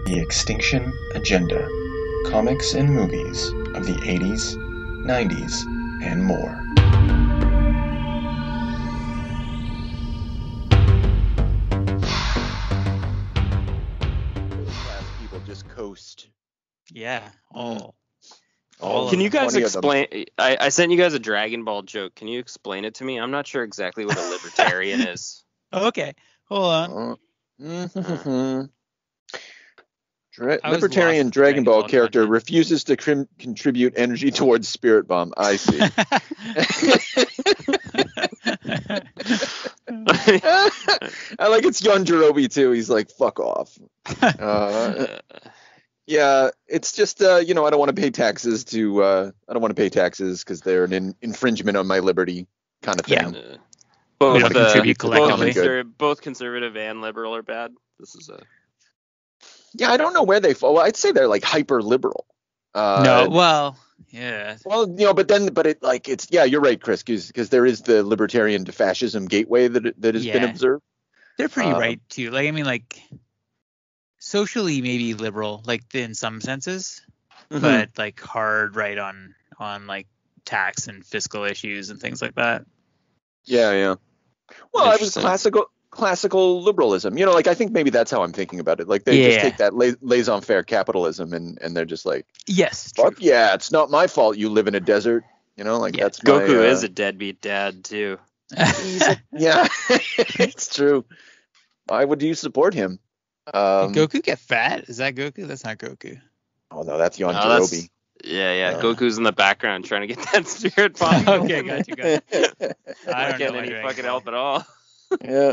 The X-tinction Agenda, comics and movies of the 80s, 90s, and more. People just coast. Yeah, all Can you guys 20 of them. explain? I sent you guys a Dragon Ball joke. Can you explain it to me? I'm not sure exactly what a libertarian is. Okay, hold on. Libertarian lost Dragon Ball character content. refuses to contribute energy towards Spirit Bomb. I see. I like it's Yajirobe too. He's like, fuck off. Yeah, it's just I don't want to pay taxes because they're an infringement on my liberty kind of thing. Yeah. Both, We don't contribute collectively. both conservative and liberal are bad. This is a Yeah, I don't know where they fall. Well, I'd say they're like hyper liberal. No, well, yeah. Well, you're right, Chris, because there is the libertarian to fascism gateway that has been Yeah. observed. They're pretty right too. Like, I mean, like socially maybe liberal, like in some senses, but like hard right on like tax and fiscal issues and things like that. Yeah. Well, I was Interesting. classical liberalism. I think maybe that's how I'm thinking about it. Like they just take that laissez-faire capitalism and they're just like, Yes. fuck yeah, it's not my fault you live in a desert. That's Goku my, is a deadbeat dad too. yeah, it's true. Why would you support him? Did Goku get fat? Is that Goku? That's not Goku. Oh no, that's No, Yajirobe. Yeah. Goku's in the background trying to get that spirit bomb. Okay, got you. I Not don't know getting my any Dragon fucking Ball. help at all. Yeah.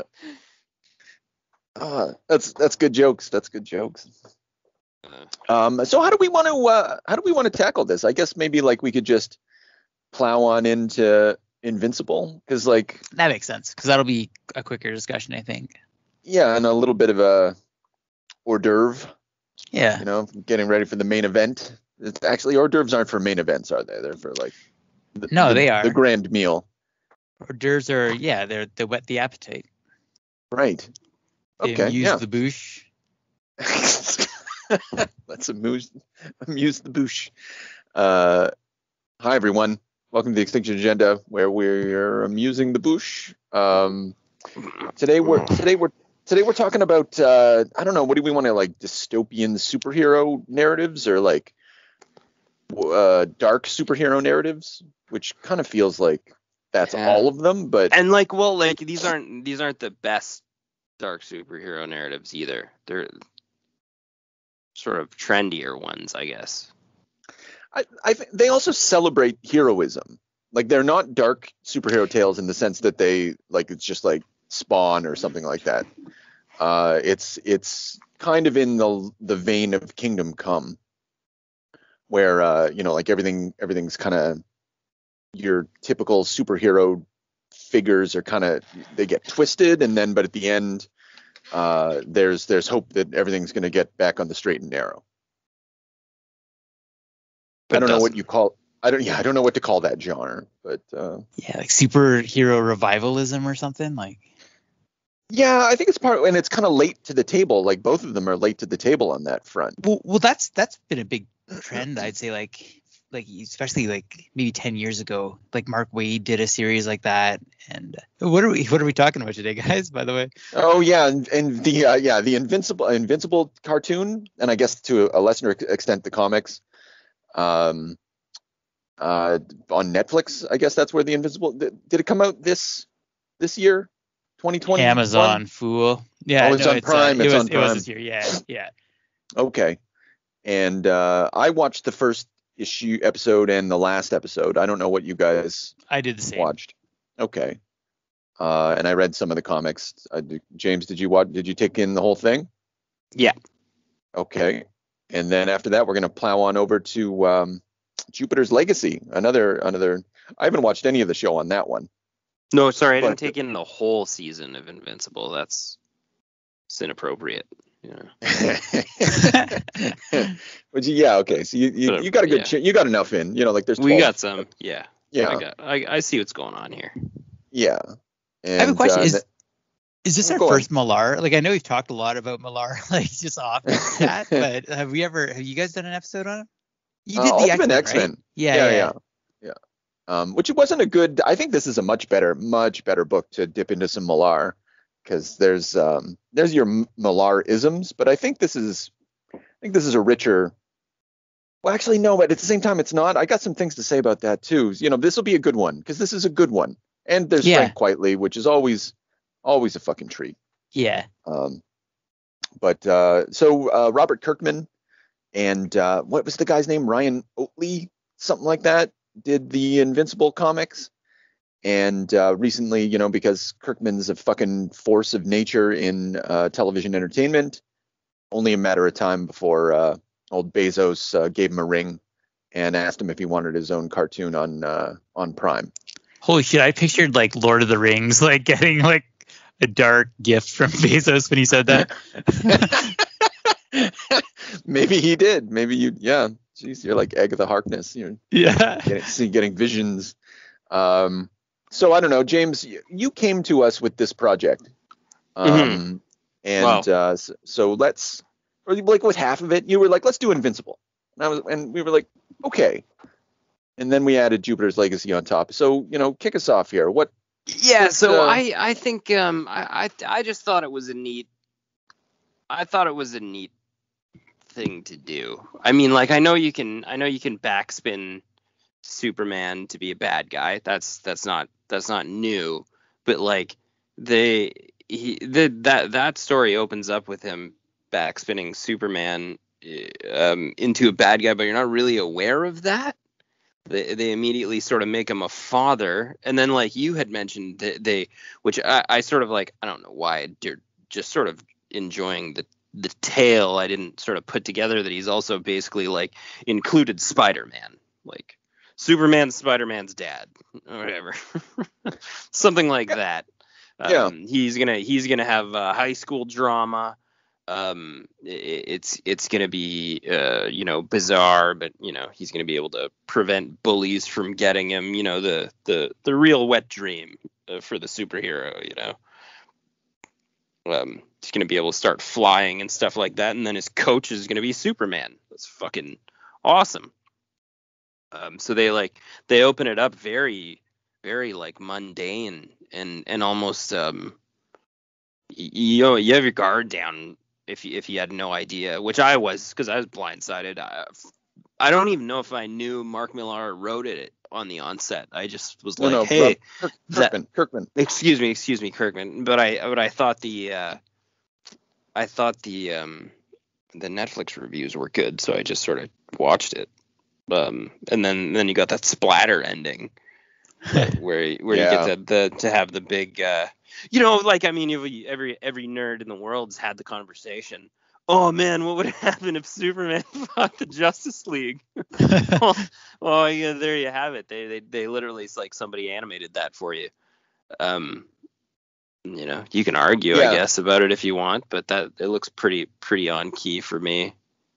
That's good jokes. That's good jokes. So how do we want to tackle this? I guess maybe like we could just plow on into Invincible because like That makes sense because that'll be a quicker discussion, I think. yeah, and a little bit of a hors d'oeuvre. Yeah. Getting ready for the main event. It's actually hors d'oeuvres aren't for main events, are they? They're for like They are. the grand meal. Hors d'oeuvres are they whet the appetite. Right. They Okay. amuse Yeah. the bouche. Let's amuse the bouche. Hi everyone. Welcome to the Extinction Agenda, where we're amusing the bouche. Today we're talking about I don't know, what do we want to like, dystopian superhero narratives or like dark superhero narratives, which kind of feels like that's all of them, but And these aren't the best dark superhero narratives either. They're sort of trendier ones, I guess. I think they also celebrate heroism. Like they're not dark superhero tales in the sense that they like it's just like Spawn or something like that. It's kind of in the vein of Kingdom Come, where like everything's kind of your typical superhero figures are kind of they get twisted but at the end there's hope that everything's going to get back on the straight and narrow. I don't know what you call. I don't know what to call that genre, but Yeah, like superhero revivalism or something like. yeah, I think it's and it's kind of late to the table. Like both of them are late to the table on that front. Well, that's been a big trend, I'd say. Like especially like maybe 10 years ago, like Mark Waid did a series like that. And what are we talking about today, guys? By the way. Oh yeah, and the Invincible cartoon, and I guess to a lesser extent the comics. On Netflix, I guess that's where the Invincible did it come out this year, 2020? Amazon, fool. Yeah, Oh, it's on Prime. It It's was on Prime. this year. Yeah. Okay, and I watched the first episode and the last episode. I don't know what you guys I did the same. watched. Okay, and I read some of the comics. James, did you watch? Did you take in the whole thing? Yeah. Okay. And then after that, we're going to plow on over to Jupiter's Legacy. Another. I haven't watched any of the show on that one. No, sorry, I didn't But- take in the whole season of Invincible. It's inappropriate. Yeah. Yeah. Okay. So you got a good. Yeah. You got enough in. Like there's 12. We got some. Yeah. Yeah. I see what's going on here. Yeah. And, I have a question. Is this our Go on. first Millar? Like, I know we've talked a lot about Millar, like just off that, but have you guys done an episode on him? You did the Ultimate X-Men, X-Men. right? Yeah. Which it wasn't a good. I think this is a much better book to dip into some Millar, because there's your Millar isms, but I think this is a richer. Well, actually, no, but at the same time, it's not. I got some things to say about that too. You know, this will be a good one because this is a good one, and there's Frank Quitely, which is always a fucking treat. Yeah. So Robert Kirkman and what was the guy's name? Ryan Oatley, something like that, did the Invincible comics. And recently, you know, because Kirkman's a fucking force of nature in television entertainment, only a matter of time before old Bezos gave him a ring and asked him if he wanted his own cartoon on Prime. Holy shit! I pictured like Lord of the Rings, like getting like a dark gift from Bezos when he said that. Maybe he did. Maybe you. Yeah. Jeez, you're like Agatha Harkness. You're getting visions. So I don't know, James. You came to us with this project, and so let's. Or like with half of it, you were like, let's do Invincible, and we were like, okay. And then we added Jupiter's Legacy on top. So, you know, kick us off here. I think I just thought it was a neat thing to do. I mean, like, I know you can backspin Superman to be a bad guy. That's not new. But like that story opens up with him backspinning Superman into a bad guy, but you're not really aware of that. They immediately sort of make him a father, and then like you had mentioned, which I sort of like, I don't know why, just sort of enjoying the tale. I didn't sort of put together that he's also basically like included Spider-Man, like Superman's Spider-Man's dad, or whatever, something like that. He's gonna have high school drama. It's gonna be bizarre, but you know, he's gonna be able to prevent bullies from getting him. You know, the real wet dream for the superhero. You know, he's gonna be able to start flying and stuff like that, and then his coach is gonna be Superman. That's fucking awesome. So they open it up very, very like mundane and almost you have your guard down if you had no idea, which I was, because I was blindsided. I don't even know if I knew Mark Millar wrote it on the onset. I just was Kirkman. Excuse me, Kirkman. But I thought the Netflix reviews were good, so I just sort of watched it. And then you got that splatter ending where you get to have the big like, I mean, every nerd in the world's had the conversation. Oh man, what would happen if Superman fought the Justice League? well, yeah, there you have it. They literally, it's like somebody animated that for you. You know, you can argue, I guess, about it if you want, but that it looks pretty on key for me.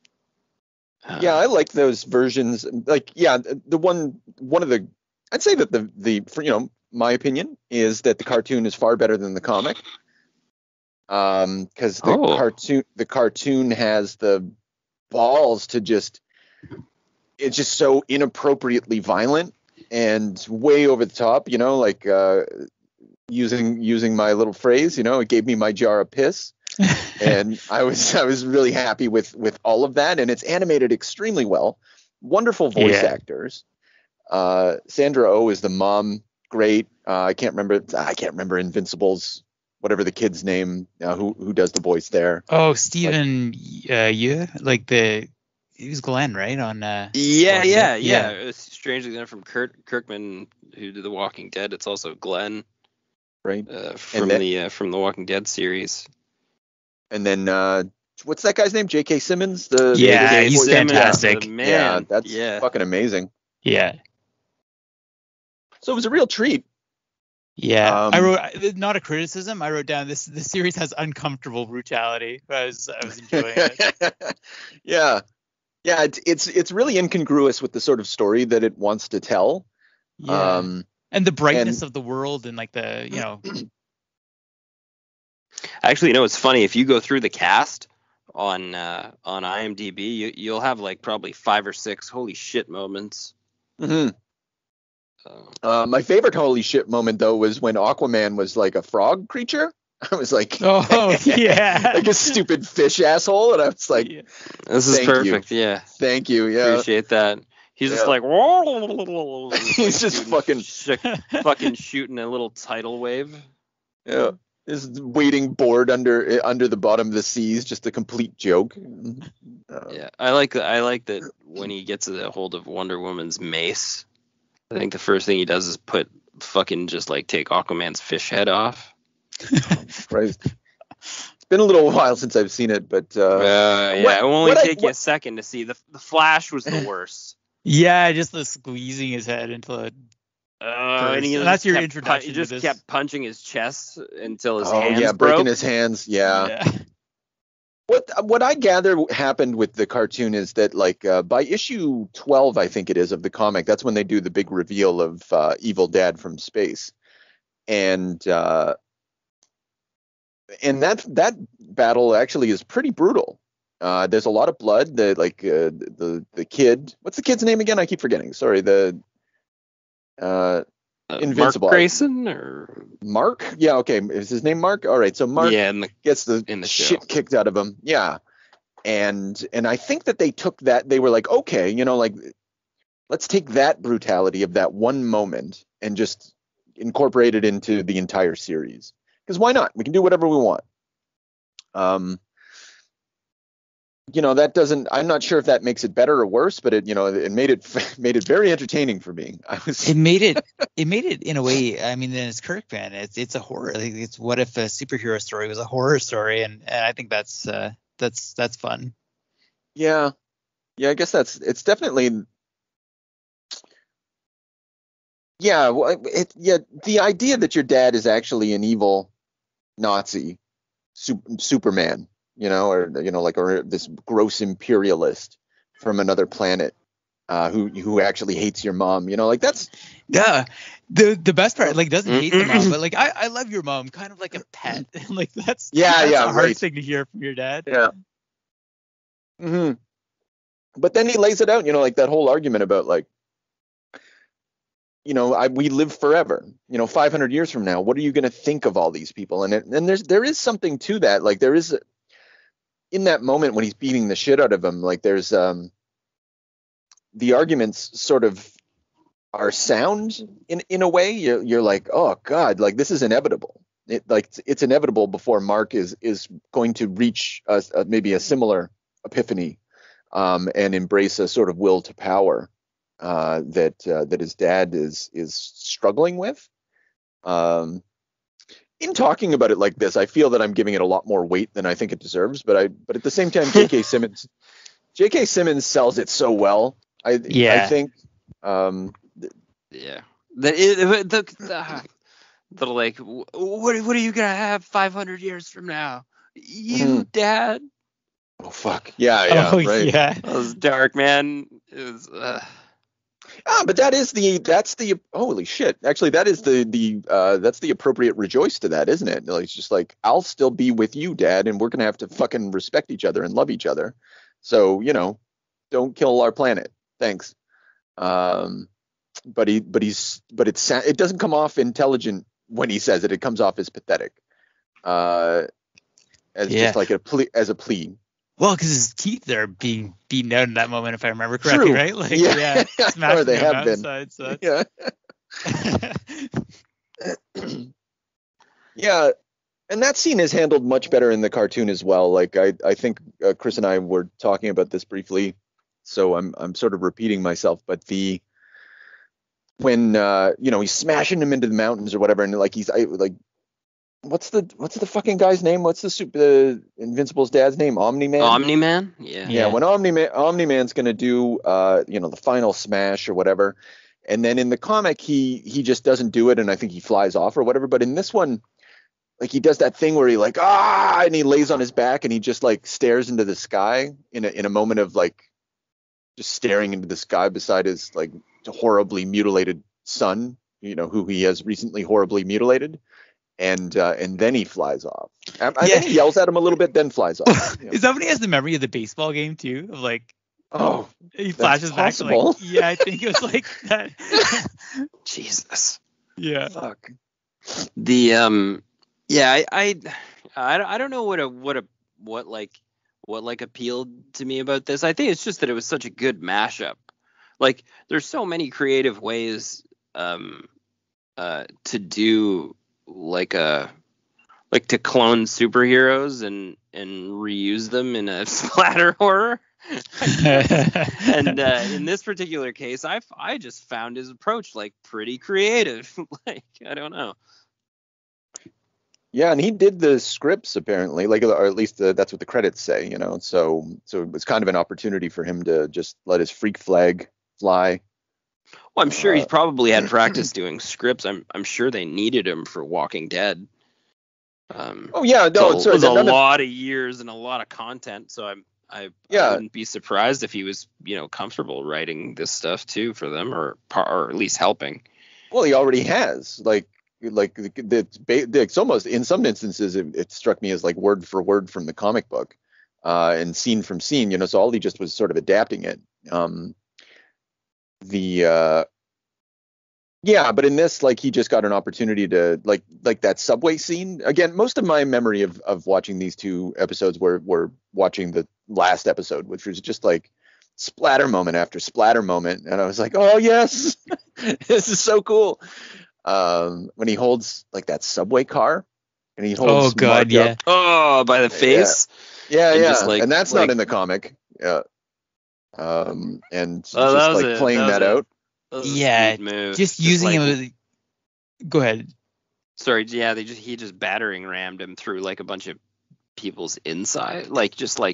I like those versions. Like, the one of the, I'd say that the my opinion is that the cartoon is far better than the comic. Because the cartoon has the balls to it's just so inappropriately violent and way over the top, you know, like using my little phrase, you know, it gave me my jar of piss. And I was really happy with all of that, and it's animated extremely well. Wonderful voice actors. Sandra Oh is the mom. Great. I can't remember Invincible's, whatever the kid's name, who does the voice there. Oh, Stephen, he was Glenn, right? On Strangely enough, from Kirkman, who did The Walking Dead, it's also Glenn, right? From the Walking Dead series. And then what's that guy's name? J.K. Simmons. He's fantastic. Man, that's fucking amazing. Yeah. So it was a real treat. Yeah, I wrote, not a criticism. I wrote down this series has uncomfortable brutality. I was enjoying it. Yeah, it's really incongruous with the sort of story that it wants to tell. Yeah. And the brightness of the world, and like the Actually, it's funny. If you go through the cast on IMDb, you'll have like probably 5 or 6 holy shit moments. Mm-hmm. My favorite holy shit moment though was when Aquaman was like a frog creature. I was like, oh yeah, like a stupid fish asshole, and I was like, this is perfect. Yeah, thank you. Yeah, appreciate that. He's just like, he's just fucking shooting a little tidal wave. Yeah, is waiting bored under the bottom of the seas, just a complete joke. Yeah, I like that when he gets a hold of Wonder Woman's mace. I think the first thing he does is take Aquaman's fish head off. Christ. It's been a little while since I've seen it, but it will only take you a second to see. The Flash was the worst. Yeah, just the squeezing his head into a and that's your introduction. He just kept punching his chest until his hands broke. Breaking his hands. Yeah. What I gather happened with the cartoon is that by issue 12, I think it is, of the comic, that's when they do the big reveal of Evil Dad from space, and that battle actually is pretty brutal. There's a lot of blood. The kid, what's the kid's name again? I keep forgetting. Sorry, the Invincible. Mark Grayson or Mark? Yeah, okay. Is his name Mark? All right. So Mark gets the shit kicked out of him. Yeah. And I think that they took that. They were like, okay, let's take that brutality of that one moment and just incorporate it into the entire series. Because why not? We can do whatever we want. That doesn't. I'm not sure if that makes it better or worse, but it made it very entertaining for me. It made it in a way. I mean, then it's Kirkman. It's a horror. It's what if a superhero story was a horror story, and I think that's fun. Yeah. I guess it's definitely. Yeah. Well, the idea that your dad is actually an evil Nazi Superman. Or this gross imperialist from another planet who actually hates your mom. That's the best part. Doesn't hate the mom, but I love your mom, kind of like a pet. That's a hard thing to hear from your dad. Yeah. Mm-hmm. But then he lays it out. That whole argument about we live forever. 500 years from now, what are you going to think of all these people? And there is something to that. There is. In that moment when he's beating the shit out of him, there's the arguments sort of are sound in a way. You're like, oh God, this is inevitable. It's inevitable before Mark is going to reach maybe a similar epiphany and embrace a sort of will to power that his dad is struggling with. In talking about it like this, I feel that I'm giving it a lot more weight than I think it deserves. But at the same time, J.K. Simmons sells it so well. I think. Yeah. What are you gonna have 500 years from now? You, Dad. Oh fuck. Yeah. Oh, right. Yeah. That was dark, man. It was. But that's the holy shit. Actually, that is that's the appropriate rejoice to that, isn't it? It's just I'll still be with you, Dad, and we're gonna have to fucking respect each other and love each other. So don't kill our planet. Thanks. But it doesn't come off intelligent when he says it. It comes off as pathetic. Just like a plea. Well, because his teeth are being beaten out in that moment, if I remember correctly, right? Or they have been. Outside, so yeah. Yeah, and that scene is handled much better in the cartoon as well. I think Chris and I were talking about this briefly, so I'm sort of repeating myself. But when he's smashing him into the mountains or whatever, and what's the fucking guy's name? What's the Invincible's dad's name? Omni-Man? Omni-Man? Yeah. Yeah, when Omni-Man's going to do the final smash or whatever, and then in the comic he just doesn't do it, and I think he flies off or whatever, but in this one he does that thing where he and he lays on his back and he just stares into the sky in a moment of just staring into the sky beside his horribly mutilated son, who he has recently horribly mutilated. and then he flies off. And then he yells at him a little bit, then flies off. Is that when he has the memory of the baseball game too? Of like, he that's flashes back to possible. like, yeah, I think it was like that. Jesus. Yeah. Fuck. The I don't know what appealed to me about this. I think it's just that it was such a good mashup. Like, there's so many creative ways to do to clone superheroes and reuse them in a splatter horror. And in this particular case, I just found his approach like pretty creative. Like, I don't know. Yeah, and he did the scripts apparently, like, or at least that's what the credits say, you know. So it was kind of an opportunity for him to just let his freak flag fly. Well, I'm sure he's probably had practice doing scripts. I'm sure they needed him for Walking Dead. It was a lot of years and a lot of content. So I wouldn't be surprised if he was, comfortable writing this stuff too for them, or at least helping. Well, he already has. It's almost, in some instances, it struck me as like word for word from the comic book, and scene from scene. So all he just was sort of adapting it. But in this, like, he just got an opportunity to like that subway scene. Again, most of my memory of watching these two episodes were watching the last episode, which was just like splatter moment after splatter moment. And I was like, oh yes, this is so cool. When he holds like that subway car and he holds God, yeah. up. Oh, by the face. Yeah. Just, like, and that's not in the comic. Yeah. Playing that out. Yeah, move. just using him. Go ahead. Sorry, yeah, he just battering rammed him through like a bunch of people's inside, I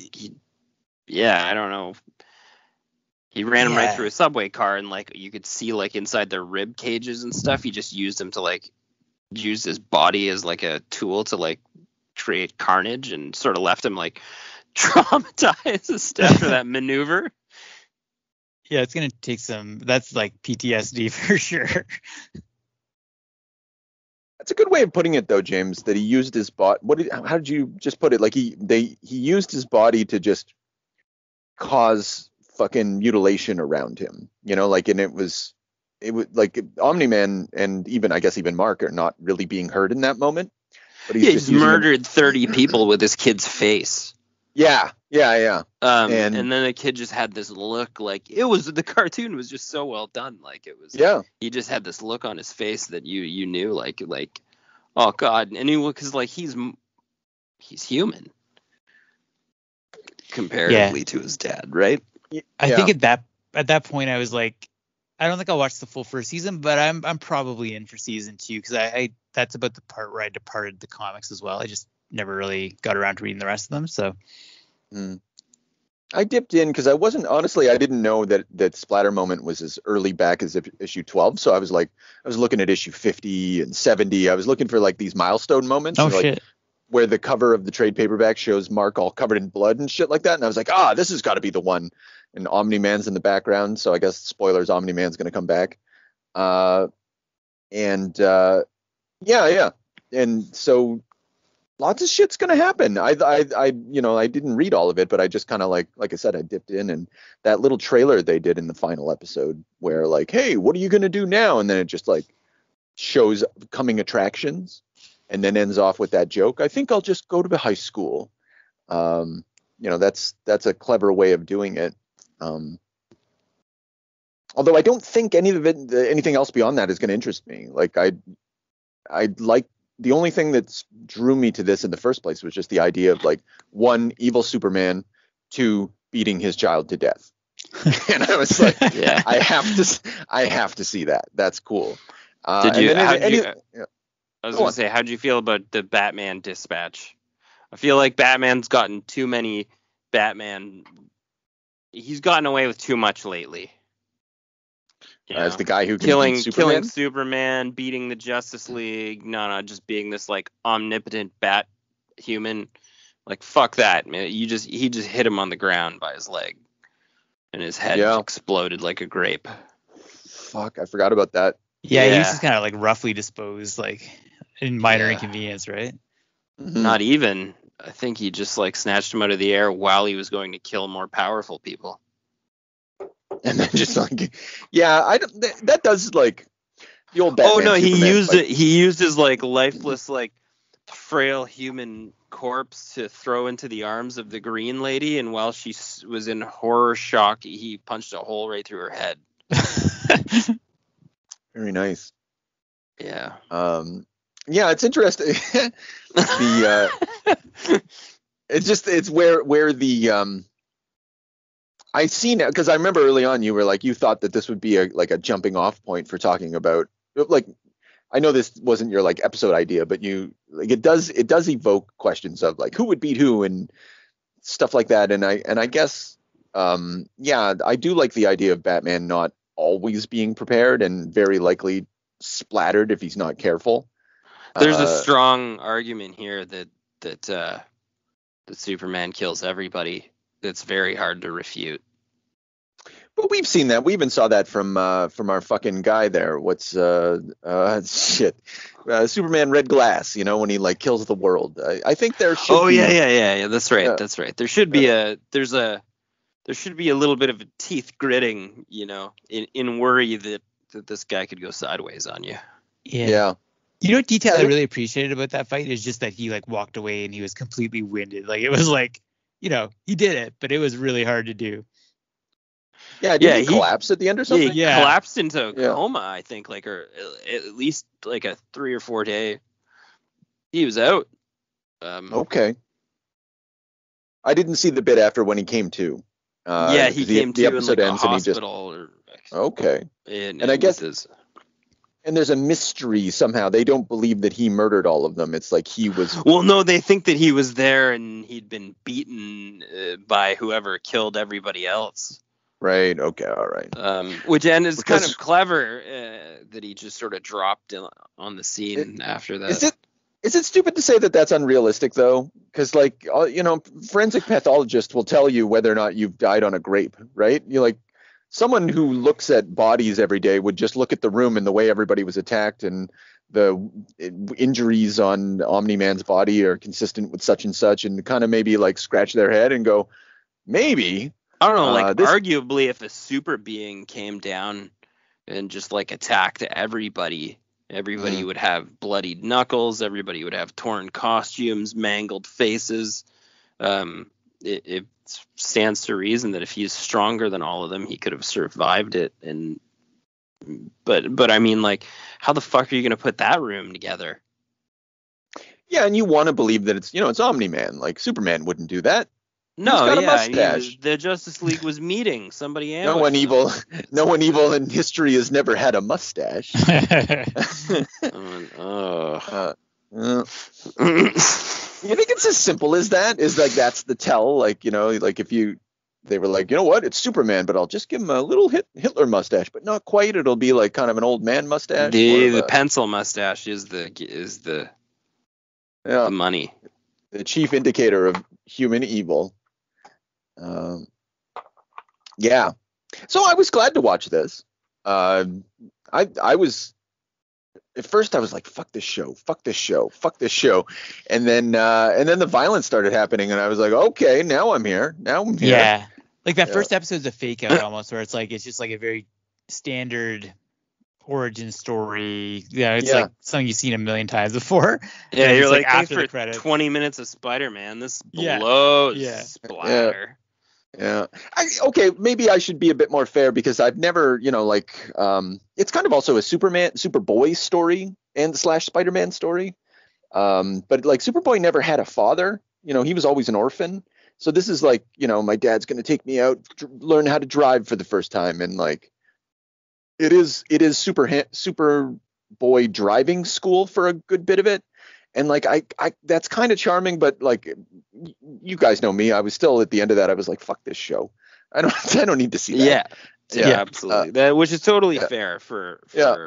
don't know. He ran him right through a subway car, and like you could see like inside their rib cages and stuff. He just used him to like use his body as like a tool to like create carnage, and sort of left him like traumatized after that maneuver. Yeah, it's gonna take that's like PTSD for sure. That's a good way of putting it, though, James. That he used his body. How did you just put it? Like he used his body to just cause fucking mutilation around him. And it was like Omni-Man and even Mark are not really being heard in that moment. But he's murdered 30 people with his kid's face. Yeah. And then the kid just had this look, like the cartoon was just so well done. Like it was, he just had this look on his face that you knew like, oh God. And because like he's human comparatively to his dad. Right. I think at that point I was like, I don't think I'll watch the full first season, but I'm probably in for season 2. Cause I that's about the part where I departed the comics as well. I just never really got around to reading the rest of them. So I dipped in because I didn't know that splatter moment was as early back as issue 12. So I was looking at issue 50 and 70. I was looking for like these milestone moments. Oh, shit. Where the cover of the trade paperback shows Mark all covered in blood and shit like that. And I was like, this has got to be the one. And Omni-Man's in the background. So I guess spoilers, Omni-Man's going to come back. And so lots of shit's gonna happen. I didn't read all of it, but I just kind of like I said, I dipped in, and that little trailer they did in the final episode where like, hey, what are you gonna do now? And then it just like shows coming attractions, and then ends off with that joke. I think I'll just go to the high school. That's a clever way of doing it. Although I don't think anything else beyond that is going to interest me. Like I'd like. The only thing that drew me to this in the first place was just the idea of like 1, evil Superman, 2, beating his child to death. And I was like, I have to see that. That's cool. I was going to say, how'd you feel about the Batman Dispatch? I feel like Batman's gotten too many he's gotten away with too much lately. As the guy who can killing Superman, beating the Justice League, just being this like omnipotent bat human. Like, fuck that, man. He just hit him on the ground by his leg, and his head exploded like a grape. Fuck, I forgot about that. Yeah, he was just kind of like roughly disposed, like minor inconvenience, right? Not even. I think he just like snatched him out of the air while he was going to kill more powerful people. And then just like, yeah, that does like the old Batman. Oh no, he Superman used fight. it. He used his like lifeless, like frail human corpse to throw into the arms of the green lady, and while she was in horror shock, he punched a hole right through her head. Very nice. Yeah. Yeah, it's interesting. It's where the I seen it because I remember early on you were like you thought that this would be a jumping off point for talking about like I know this wasn't your like episode idea, but you like it does evoke questions of like who would beat who and stuff like that, and I guess yeah, I do like the idea of Batman not always being prepared and very likely splattered if he's not careful. There's a strong argument here that Superman kills everybody. That's very hard to refute. But we've seen that. We even saw that from our fucking guy there. What's shit? Superman Red Glass. You know, when he like kills the world. I think there should. Oh be, yeah. That's right. That's right. There should be there should be a little bit of a teeth gritting, you know, in worry that this guy could go sideways on you. Yeah. You know what detail I really appreciated about that fight is just that he like walked away and he was completely winded. Like it was like, you know, he did it, but it was really hard to do. Yeah, did he collapse at the end or something? Yeah, he collapsed into a coma, I think, like, or at least like a 3 or 4 day. He was out. Okay. I didn't see the bit after when he came to. Yeah, he came to the episode in like ends a and he just. hospital. Okay. And I guess. And there's a mystery somehow. They don't believe that he murdered all of them. It's like he was. Well, no, they think that he was there and he'd been beaten by whoever killed everybody else. Right. Okay. All right. Which and is kind of clever that he just sort of dropped on the scene after that. Is it stupid to say that that's unrealistic though? Because like you know, forensic pathologists will tell you whether or not you've died on a grape, right? You like. Someone who looks at bodies every day would just look at the room and the way everybody was attacked and the injuries on Omni-Man's body are consistent with such and such and kind of maybe like scratch their head and go, maybe. I don't know, like arguably if a super being came down and just like attacked everybody would have bloodied knuckles, everybody would have torn costumes, mangled faces. It stands to reason that if he's stronger than all of them, he could have survived it. But I mean, like, how the fuck are you going to put that room together? Yeah, and you want to believe that it's Omni-Man. Like Superman wouldn't do that. No, he's got a mustache. The Justice League was meeting somebody. No one evil in history has never had a mustache. You think it's as simple as that? Is like that's the tell? Like, you know, like if they were like, you know what, it's Superman, but I'll just give him a little Hitler mustache, but not quite. It'll be like kind of an old man mustache. The pencil mustache is the money. The chief indicator of human evil. Yeah. So I was glad to watch this. I was. At first I was like, fuck this show. And then the violence started happening and I was like, okay, now I'm here. Yeah. Like that first episode's a fake out almost where it's just like a very standard origin story. Yeah. It's like something you've seen a million times before. Yeah. You're like after for the credits. 20 minutes of Spider-Man. This blows splatter. Yeah. Okay, maybe I should be a bit more fair because I've never, you know, like, it's kind of also a Superboy story and / Spider-Man story. But like Superboy never had a father, you know, he was always an orphan. So this is like, you know, my dad's going to take me out, learn how to drive for the first time. And like, it is Superboy driving school for a good bit of it. And like, I that's kind of charming, but like, you guys know me. I was still at the end of that. I was like, fuck this show. I don't need to see that. Yeah, absolutely. That, which is totally fair for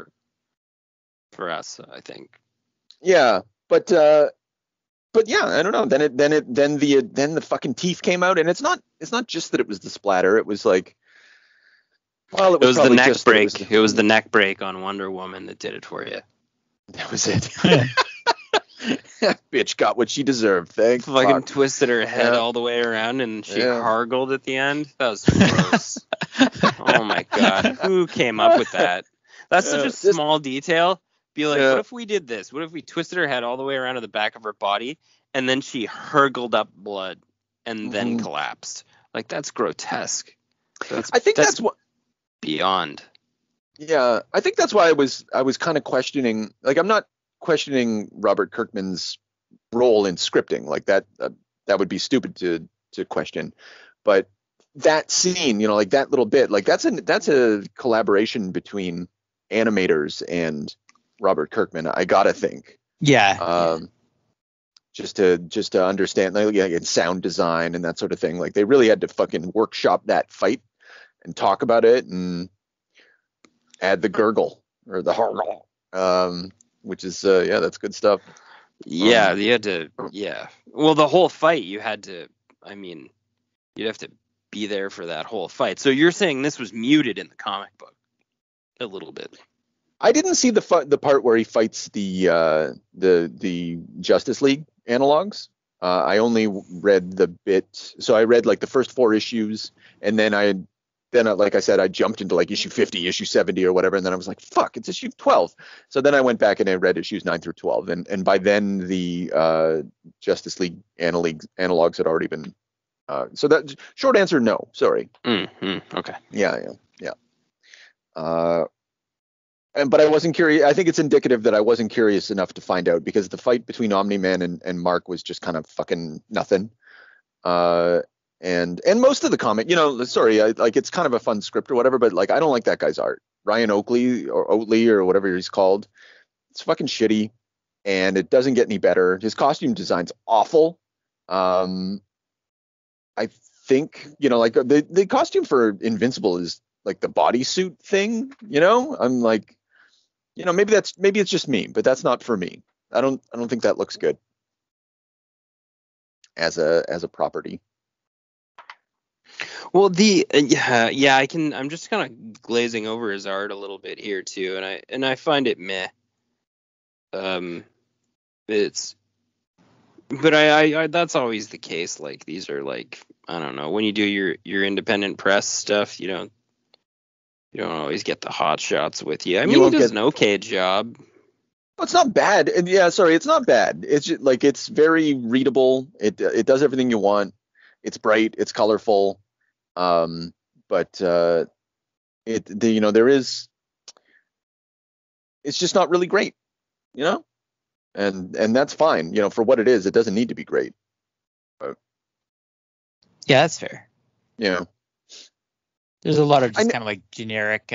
us, I think. Yeah. But yeah, I don't know. Then the fucking teeth came out and it's not just that it was the splatter. It was like, well, it was the neck break. It was the neck break on Wonder Woman that did it for you. That was it. Bitch got what she deserved. Thank Fucking fuck. twisted her head all the way around and she hargled at the end. That was gross. Oh my god. Who came up with that? That's such a small detail. Be like, what if we did this? What if we twisted her head all the way around to the back of her body and then she hurgled up blood and then collapsed? Like, that's grotesque. I think that's what beyond. Yeah, I think that's why I was kind of questioning. Like, I'm not questioning Robert Kirkman's role in scripting. Like that would be stupid to question. But that scene, you know, like that little bit, like that's a collaboration between animators and Robert Kirkman. I gotta think. Yeah. Just to understand, like, and sound design and that sort of thing. Like, they really had to fucking workshop that fight and talk about it and add the gurgle or the hargle, which is that's good stuff. Yeah, you had to. Yeah. Well, the whole fight, you had to. I mean, you'd have to be there for that whole fight. So you're saying this was muted in the comic book a little bit. I didn't see the part where he fights the Justice League analogs. I only read the bit. So I read like the first 4 issues, and then like I said, I jumped into like issue 50, issue 70 or whatever, and then I was like, fuck, it's issue 12. So then I went back and I read issues 9 through 12, and by then the Justice League analogs had already been. So that short answer, no. Sorry. Okay. Yeah. But I wasn't curious. I think it's indicative that I wasn't curious enough to find out, because the fight between Omni-Man and Mark was just kind of fucking nothing. And most of the comic, you know, sorry, like, it's kind of a fun script or whatever, but like, I don't like that guy's art. Ryan Oatley or whatever he's called. It's fucking shitty, and it doesn't get any better. His costume design's awful. I think, you know, like the costume for Invincible is like the bodysuit thing, you know. I'm like, you know, maybe it's just me, but that's not for me. I don't think that looks good as a property. Well, I'm just kind of glazing over his art a little bit here too, and I find it meh. But I that's always the case. Like, these are like, I don't know, when you do your independent press stuff, you don't always get the hot shots with you. I mean, he does an okay job. Well, it's not bad. Yeah, sorry, it's not bad. It's just, like, it's very readable. It does everything you want. It's bright. It's colorful. But there is. It's just not really great, you know, and that's fine. You know, for what it is, it doesn't need to be great. But, yeah, that's fair. Yeah. There's a lot of just kind of like generic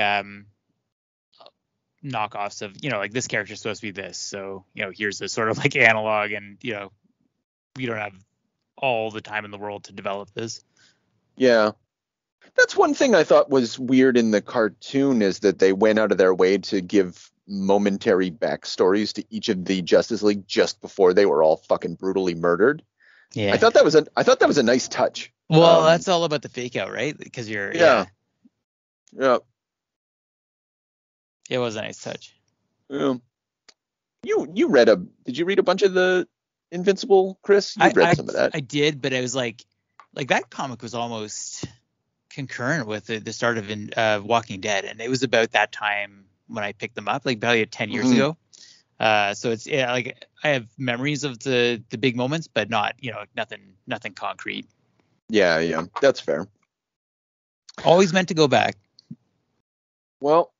knockoffs of, you know, like, this character's supposed to be this, so, you know, here's this sort of like analog, and, you know, we don't have all the time in the world to develop this. Yeah. That's one thing I thought was weird in the cartoon, is that they went out of their way to give momentary backstories to each of the Justice League just before they were all fucking brutally murdered. Yeah. I thought that was a nice touch. Well, that's all about the fake out, right? Because you're Yeah. It was a nice touch. Yeah. Did you read a bunch of the Invincible, Chris? You read some of that. I did, but it was like that comic was almost concurrent with the start of Walking Dead, and it was about that time when I picked them up, like about 10 years ago. So it's like, I have memories of the big moments, but not, you know, nothing concrete. Yeah, that's fair. Always meant to go back. Well,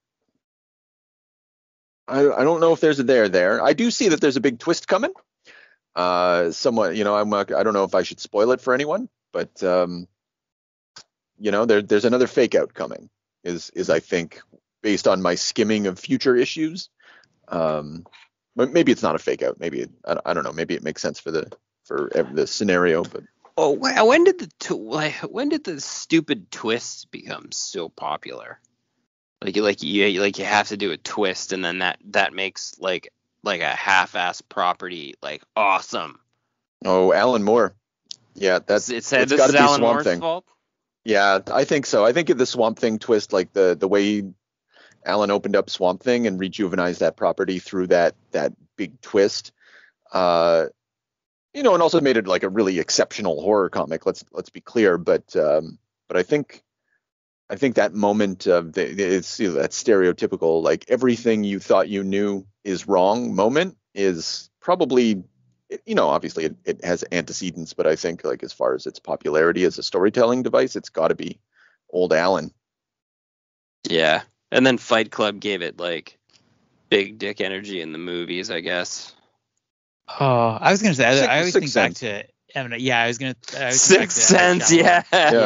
I don't know if there's a there. I do see that there's a big twist coming. Somewhat, you know, I don't know if I should spoil it for anyone, but you know, there's another fake out coming. Is I think, based on my skimming of future issues. But maybe it's not a fake out. Maybe I don't know. Maybe it makes sense for the scenario. But when did the stupid twists become so popular? Like you have to do a twist, and then that makes like a half-ass property like awesome. Oh, Alan Moore. Yeah, it's this is Alan Moore's fault. Yeah, I think so. I think the Swamp Thing twist, like the way Alan opened up Swamp Thing and rejuvenized that property through that big twist. And also made it like a really exceptional horror comic. Let's be clear, but I think that moment of it's that stereotypical like everything you thought you knew is wrong moment is probably, obviously it has antecedents, but I think like as far as its popularity as a storytelling device, it's got to be old Alan. Yeah, and then Fight Club gave it like big dick energy in the movies, I guess. Oh, I was gonna say I always think back Sense. to Eminem. Yeah, I was Sixth Sense, yes.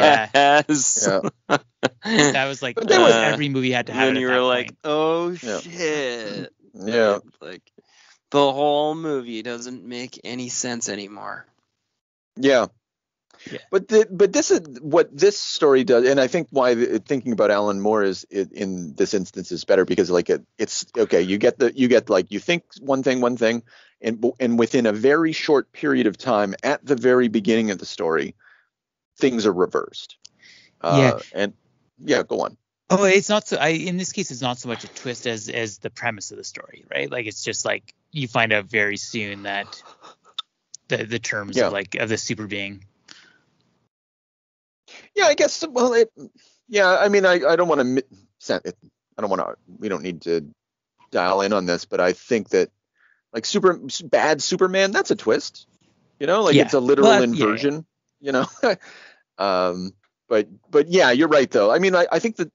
That was like every movie had to have and it. you at were that like, point. oh Yeah. shit. Yeah. Like the whole movie doesn't make any sense anymore. Yeah. Yeah. But this is what this story does, and I think why thinking about Alan Moore is in this instance is better because like it's okay. You get like you think one thing, and within a very short period of time, at the very beginning of the story, things are reversed. Yeah. And yeah, go on. Oh, it's not so. In this case, it's not so much a twist as the premise of the story, right? Like it's just like you find out very soon that the terms of the super being. Yeah, I guess. Well, I mean, I don't want to. I don't want to. We don't need to dial in on this, but I think that like bad Superman, that's a twist. It's a literal inversion. Yeah. But yeah, you're right though. I mean, I think that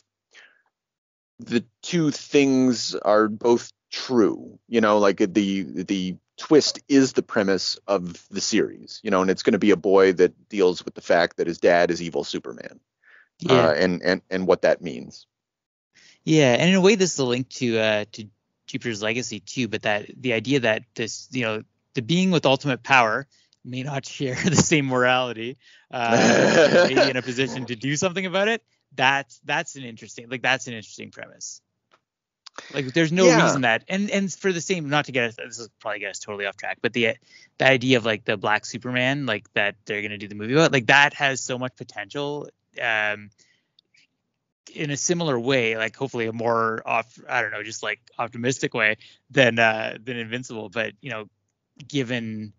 the two things are both true. Like the twist is the premise of the series, and it's going to be a boy that deals with the fact that his dad is evil Superman, and what that means. Yeah, and in a way, this is a link to Jupiter's Legacy too. But that the idea that this, the being with ultimate power may not share the same morality, may be in a position to do something about it. That's an interesting premise. Like there's no reason that and for the same, not to get us, this is probably get us totally off track, but the idea of like the black Superman, like that they're gonna do the movie about, like that has so much potential in a similar way, like hopefully a more just like optimistic way than Invincible, but given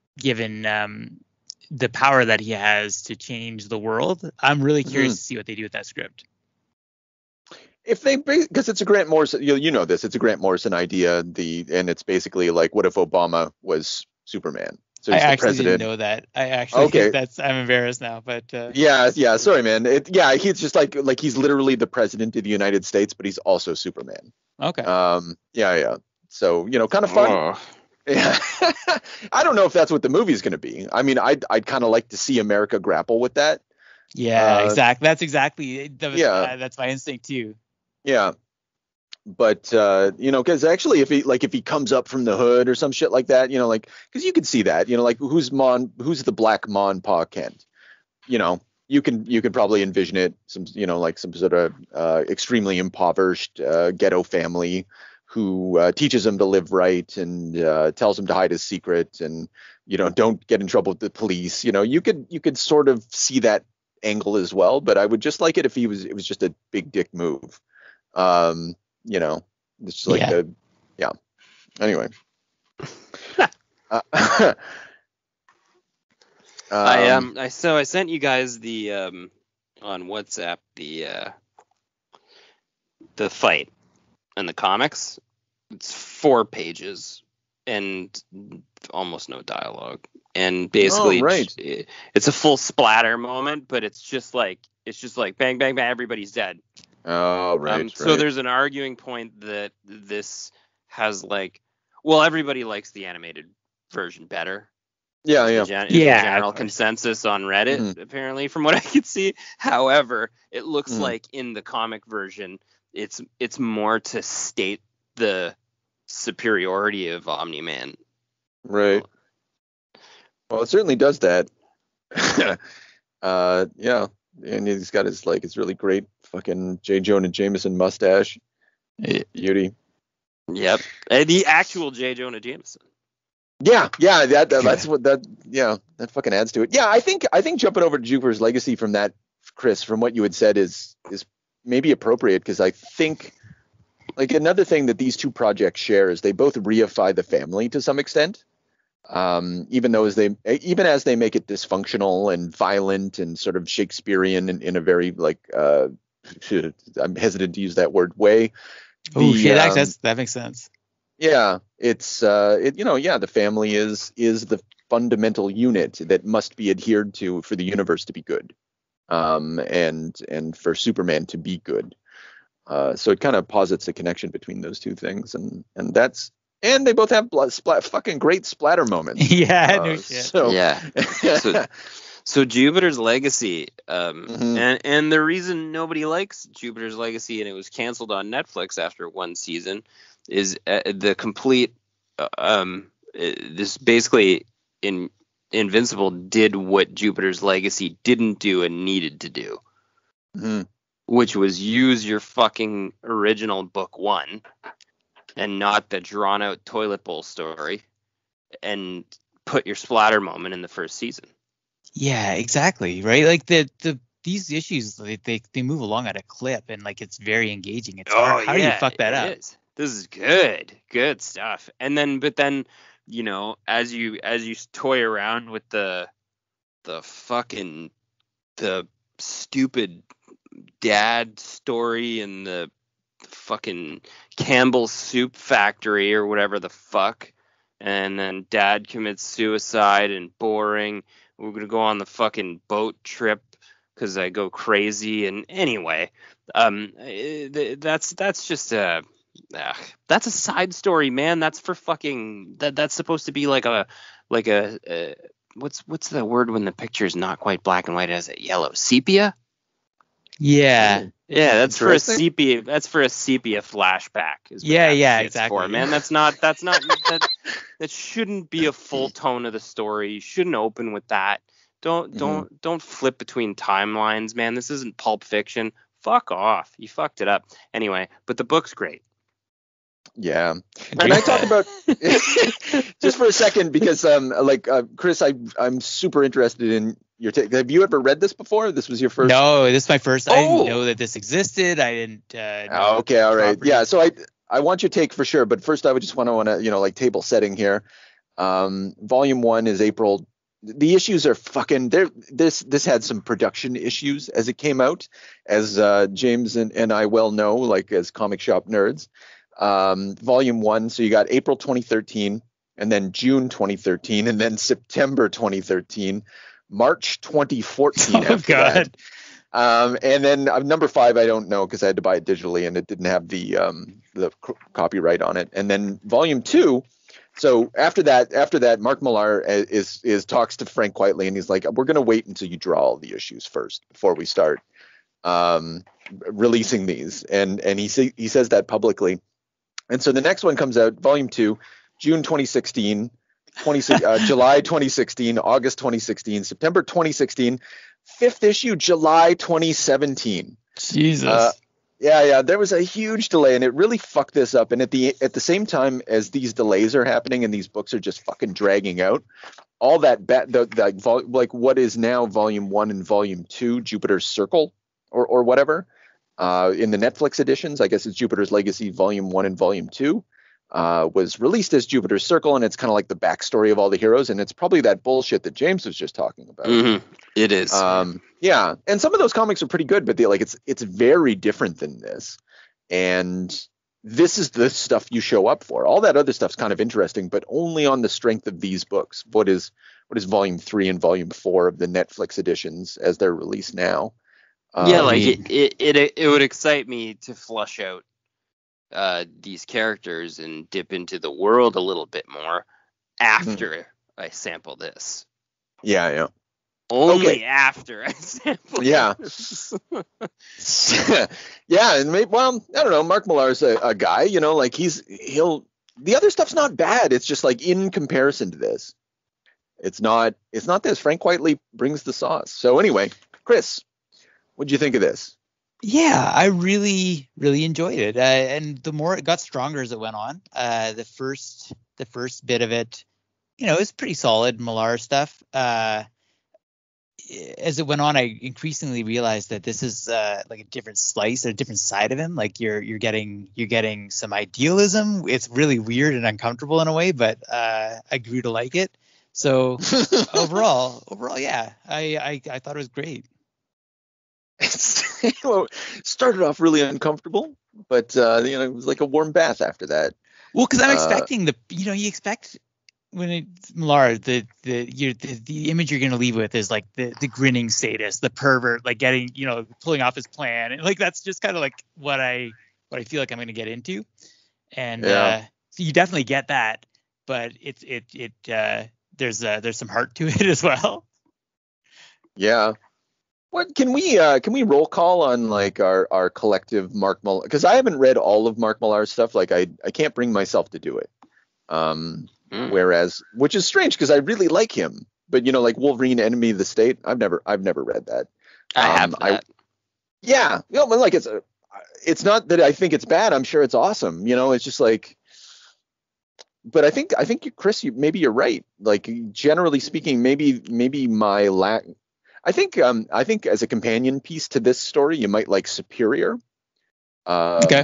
the power that he has to change the world, I'm really curious to see what they do with that script. If they, because it's a Grant Morrison, this, it's a Grant Morrison idea. And it's basically like, what if Obama was Superman? So he's the president. Didn't know that. I actually think I'm embarrassed now, but yeah. Sorry, man. He's just like he's literally the president of the United States, but he's also Superman. Okay. Yeah. So kind of fun. Oh. Yeah. I don't know if that's what the movie is going to be. I mean, I'd kind of like to see America grapple with that. Yeah, exactly. That's exactly. That's my instinct too. Yeah. But because actually if he comes up from the hood or some shit like that, because you can see that, like who's the black Mon Pa Kent? You can probably envision it, some sort of extremely impoverished ghetto family who teaches him to live right and tells him to hide his secret and don't get in trouble with the police. You could sort of see that angle as well, but I would just like it if it was just a big dick move. It's like anyway. So I sent you guys the on WhatsApp the fight and the comics. It's 4 pages and almost no dialogue, and basically it's a full splatter moment, but it's just like bang bang bang, everybody's dead. Oh, right. So there's an arguing point that this has everybody likes the animated version better. Yeah. General consensus on Reddit, apparently, from what I could see. However, it looks like in the comic version, it's more to state the superiority of Omni-Man. Right. Well, it certainly does that. Yeah. And he's got his really great fucking J. Jonah Jameson mustache. Beauty. Yep. The actual J. Jonah Jameson. Yeah, that's what that fucking adds to it. Yeah, I think jumping over to Jupiter's Legacy from that, Chris, from what you had said is maybe appropriate, because I think like another thing that these two projects share is they both reify the family to some extent. Even as they make it dysfunctional and violent and sort of Shakespearean in a very like I'm hesitant to use that word way. That makes sense. Yeah, it's the family is the fundamental unit that must be adhered to for the universe to be good, and for Superman to be good. So it kind of posits a connection between those two things, and they both have fucking great splatter moments. Yeah, no shit. So Yeah. So Jupiter's Legacy, and the reason nobody likes Jupiter's Legacy and it was canceled on Netflix after one season is the complete. This basically in Invincible did what Jupiter's Legacy didn't do and needed to do, which was use your fucking original book one, and not the drawn out toilet bowl story, and put your splatter moment in the first season. Yeah, exactly. Right. Like these issues, they move along at a clip, and like it's very engaging. It's hard. How do you fuck that up? This is good stuff. But then, as you toy around with the stupid dad story and the fucking Campbell's Soup Factory or whatever the fuck, and then dad commits suicide and boring. We're gonna go on the fucking boat trip because I go crazy. And anyway, that's just that's a side story, man. That's for fucking that's supposed to be like a what's the word when the picture is not quite black and white, as a yellow sepia? Yeah. Yeah, that's for a sepia. That's for a sepia flashback. Exactly. For, man, that shouldn't be a full tone of the story. You shouldn't open with that. Don't flip between timelines, man. This isn't Pulp Fiction. Fuck off. You fucked it up. Anyway, but the book's great. Yeah. Can I talk about just for a second, because Chris, I'm super interested in your take. Have you ever read this before? This was your first? No, this is my first. I didn't know that this existed. I didn't know. Okay, all right. Yeah, so I want your take for sure, but first I would just want to table setting here. Volume 1 is April. The issues are fucking there. This had some production issues as it came out, as James and I well know, like as comic shop nerds. Volume 1, so you got April 2013, and then June 2013, and then September 2013, March 2014. Oh God. That. And then number 5, I don't know because I had to buy it digitally and it didn't have the copyright on it. And then Volume 2. So after that, Mark Millar is talks to Frank Quitely, and he's like, "We're going to wait until you draw all the issues first before we start releasing these." And he says that publicly. And so the next one comes out, Volume 2, June 2016, July 2016, August 2016, September 2016, 5th issue, July 2017. Jesus. Yeah, there was a huge delay, and it really fucked this up. And at the same time as these delays are happening and these books are just fucking dragging out, all that like what is now Volume 1 and Volume 2, Jupiter's Circle or whatever, in the Netflix editions, I guess it's Jupiter's Legacy Volume 1 and Volume 2, was released as Jupiter's Circle, and it's kind of like the backstory of all the heroes, and it's probably that bullshit that James was just talking about. Mm-hmm. It is. Yeah, and some of those comics are pretty good, but it's very different than this, and this is the stuff you show up for. All that other stuff's kind of interesting, but only on the strength of these books. What is Volume 3 and Volume 4 of the Netflix editions as they're released now? It would excite me to flush out these characters and dip into the world a little bit more after I sample this. Yeah. Only after I sample this. Yeah, and maybe, well, I don't know. Mark Millar's a guy, like the other stuff's not bad. It's just like in comparison to this, it's not this. Frank Quitely brings the sauce. So anyway, Chris, what'd you think of this? Yeah, I really, really enjoyed it. And the more it got stronger as it went on, the first bit of it, it was pretty solid Millar stuff. as it went on, I increasingly realized that this is like a different slice, a different side of him. Like you're getting some idealism. It's really weird and uncomfortable in a way, but I grew to like it. So overall, yeah, I thought it was great. Well, started off really uncomfortable, but it was like a warm bath after that. Well, because I'm expecting you expect when it's Millar, the image you're going to leave with is like the grinning sadist, the pervert, like getting, pulling off his plan. And like, that's just kind of like what I feel like I'm going to get into. And so you definitely get that, but there's some heart to it as well. Yeah. What can we roll call on like our collective Mark Millar? Because I haven't read all of Mark Millar's stuff. Like I can't bring myself to do it. Whereas, which is strange because I really like him, but like Wolverine, Enemy of the State, I've never read that. I have that. Yeah, but like it's not that I think it's bad. I'm sure it's awesome. It's just like, but I think Chris, maybe you're right. Like generally speaking, maybe my lack. I think as a companion piece to this story, you might like Superior. Okay.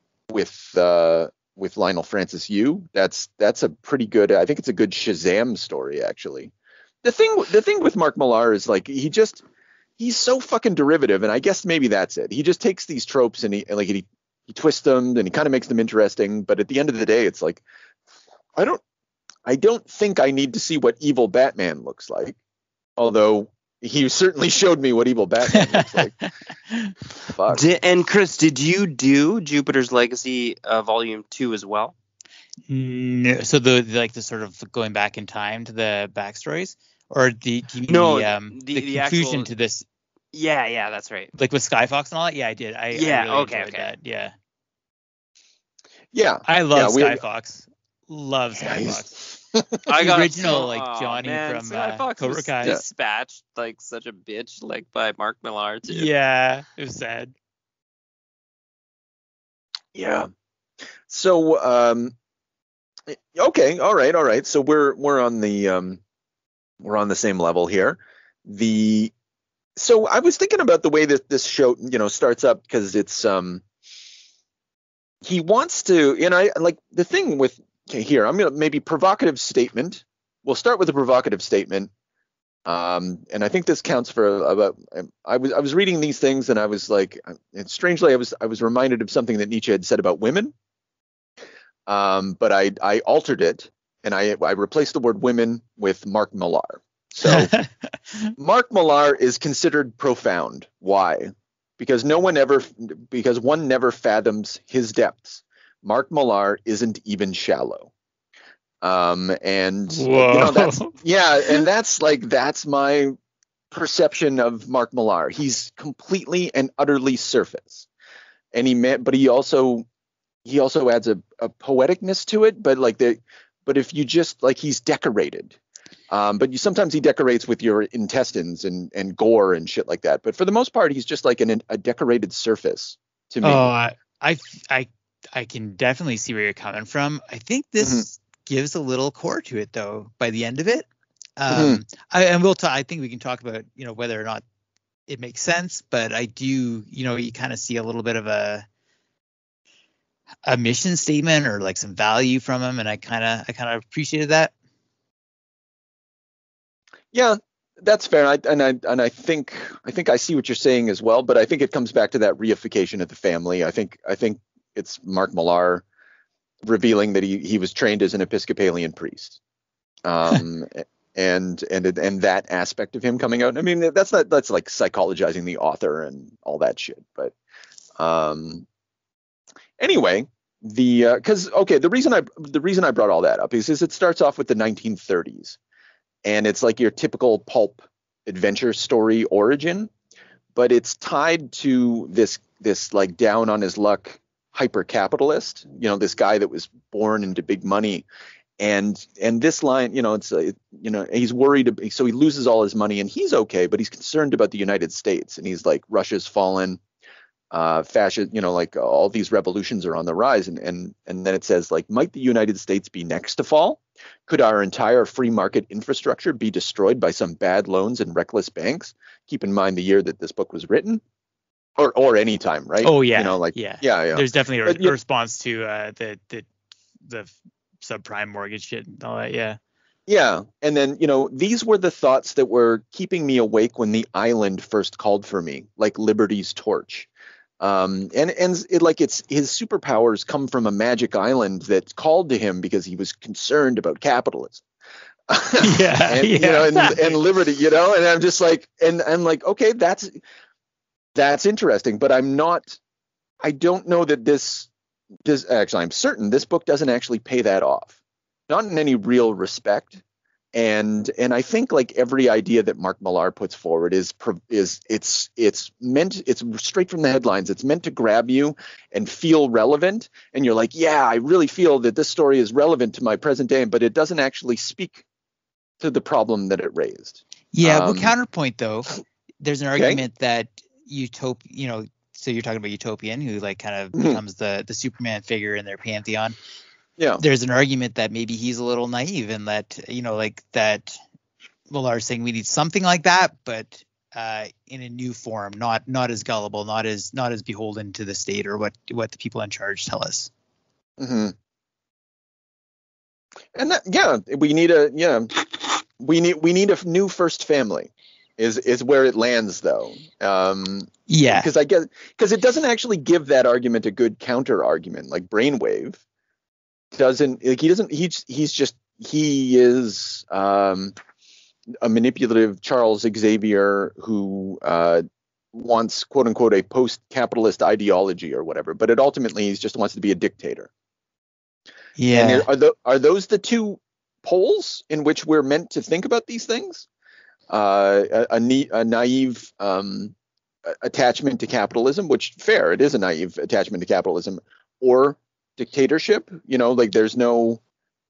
With Lionel Francis Yu, that's a pretty good. I think it's a good Shazam story actually. The thing with Mark Millar is like he's so fucking derivative, and I guess maybe that's it. He just takes these tropes and he twists them and he kind of makes them interesting. But at the end of the day, it's like I don't think I need to see what evil Batman looks like, although he certainly showed me what evil Batman looks like. Fuck. And Chris, did you do Jupiter's Legacy Volume 2 as well? No. So the sort of going back in time to the backstories, or the conclusion actual, to this? Yeah, that's right. Like with Skyfox and all that. Yeah, I did. I really enjoyed that. Yeah. Yeah. I love Skyfox. Love Skyfox. I got original Johnny from Cobra Kai. Dispatched like such a bitch, like by Mark Millar too. Yeah, it was sad. Yeah. So okay, all right. So we're on the same level here. So I was thinking about the way that this show starts up, because it's he wants to, and I like the thing with. Okay, here I'm gonna maybe provocative statement. We'll start with a provocative statement, and I think this counts for about. I was reading these things and I was like, and strangely, I was reminded of something that Nietzsche had said about women, but I altered it and I replaced the word women with Mark Millar. So Mark Millar is considered profound. Why? Because one never fathoms his depths. Mark Millar isn't even shallow. And that's my perception of Mark Millar. He's completely and utterly surface. And but he also adds a poeticness to it, but if you just like, he's decorated. But sometimes he decorates with your intestines and gore and shit like that. But for the most part, he's just like a decorated surface to me. Oh, I can definitely see where you're coming from. I think this gives a little core to it, though, by the end of it. I think we can talk about, whether or not it makes sense. But I do, you kind of see a little bit of a mission statement or like some value from him, and I kind of appreciated that. Yeah, that's fair. I think I see what you're saying as well. But I think it comes back to that reification of the family. I think it's Mark Millar revealing that he was trained as an Episcopalian priest, and that aspect of him coming out. I mean, that's like psychologizing the author and all that shit. But anyway, the reason I brought all that up is it starts off with the 1930s, and it's like your typical pulp adventure story origin, but it's tied to this like down on his luck hyper capitalist, this guy that was born into big money, and this line, he's worried, so he loses all his money and he's okay, but he's concerned about the United States, and he's like, Russia's fallen, fascist, like all these revolutions are on the rise, and then it says like, might the United States be next to fall? Could our entire free market infrastructure be destroyed by some bad loans and reckless banks? Keep in mind the year that this book was written, or any time, right? Oh yeah, You know, like yeah. yeah. There's definitely But, a response to the subprime mortgage shit and all that. Yeah. Yeah. And then, these were the thoughts that were keeping me awake when the island first called for me, like Liberty's torch. And it's his superpowers come from a magic island that called to him because he was concerned about capitalism. Yeah. And, and liberty, and I'm just like, and I'm like, okay, that's interesting, but I don't know that this actually, I'm certain this book doesn't actually pay that off. Not in any real respect, and I think like every idea that Mark Millar puts forward is meant, it's straight from the headlines. It's meant to grab you and feel relevant, and you're like, yeah, I really feel that this story is relevant to my present day, but it doesn't actually speak to the problem that it raised. Yeah, well, counterpoint though, there's an argument that so you're talking about Utopian, who like kind of becomes the Superman figure in their pantheon. Yeah. There's an argument that maybe he's a little naive and that, like that Millar's saying we need something like that, but in a new form, not as gullible, not as beholden to the state or what the people in charge tell us. Mm-hmm. And we need a new first family is where it lands though. Because it doesn't actually give that argument a good counter argument. Like Brainwave he is a manipulative Charles Xavier who wants quote unquote a post-capitalist ideology or whatever, but it ultimately he just wants to be a dictator. Yeah. And are those the two poles in which we're meant to think about these things? A naive attachment to capitalism, which fair, it is a naive attachment to capitalism, or dictatorship, like there's no,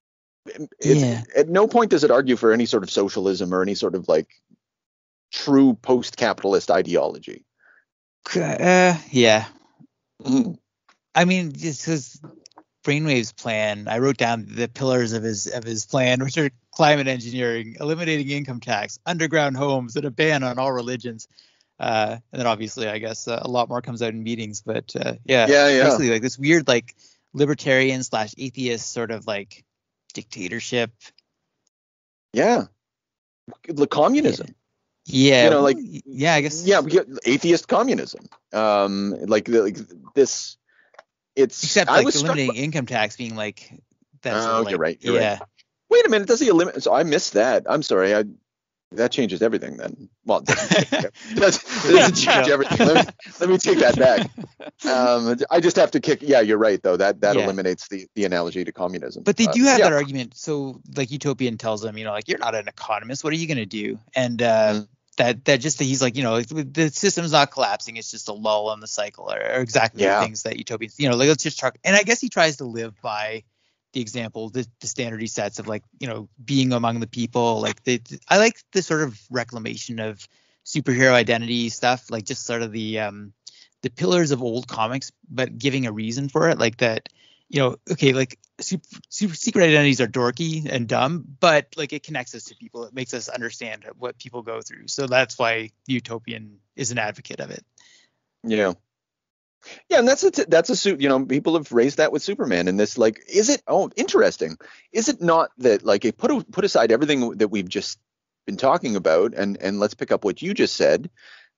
at no point does it argue for any sort of socialism or any sort of like true post-capitalist ideology. Yeah. Mm-hmm. I mean, just because Brainwave's plan, I wrote down the pillars of his plan, which are climate engineering, eliminating income tax, underground homes, and a ban on all religions. And then obviously, I guess a lot more comes out in meetings, but basically like this weird like libertarian / atheist sort of like dictatorship. Yeah. The communism. Yeah. I guess. Yeah. Atheist communism. This. It's except like eliminating income tax being like that's. Oh, you're right. You're right. Wait a minute. Does he eliminate? So I missed that. I'm sorry. That changes everything then. Well, it doesn't change everything. Let me take that back. I just have to kick. Yeah, you're right though. That eliminates the analogy to communism. But they do have that argument. So like Utopian tells them, like you're not an economist. What are you going to do? And he's like, the system's not collapsing. It's just a lull in the cycle, or exactly the things that Utopians, like let's just try. And I guess he tries to live by the example, the standard he sets of like, being among the people. Like I like the sort of reclamation of superhero identity stuff, like just sort of the pillars of old comics, but giving a reason for it, like that. Okay, like super secret identities are dorky and dumb, but like it connects us to people. It makes us understand what people go through. So that's why Utopian is an advocate of it. Yeah. Yeah, and that's a suit. People have raised that with Superman, and this like, is it? Oh, interesting. Is it not that like put aside everything that we've just been talking about, and let's pick up what you just said.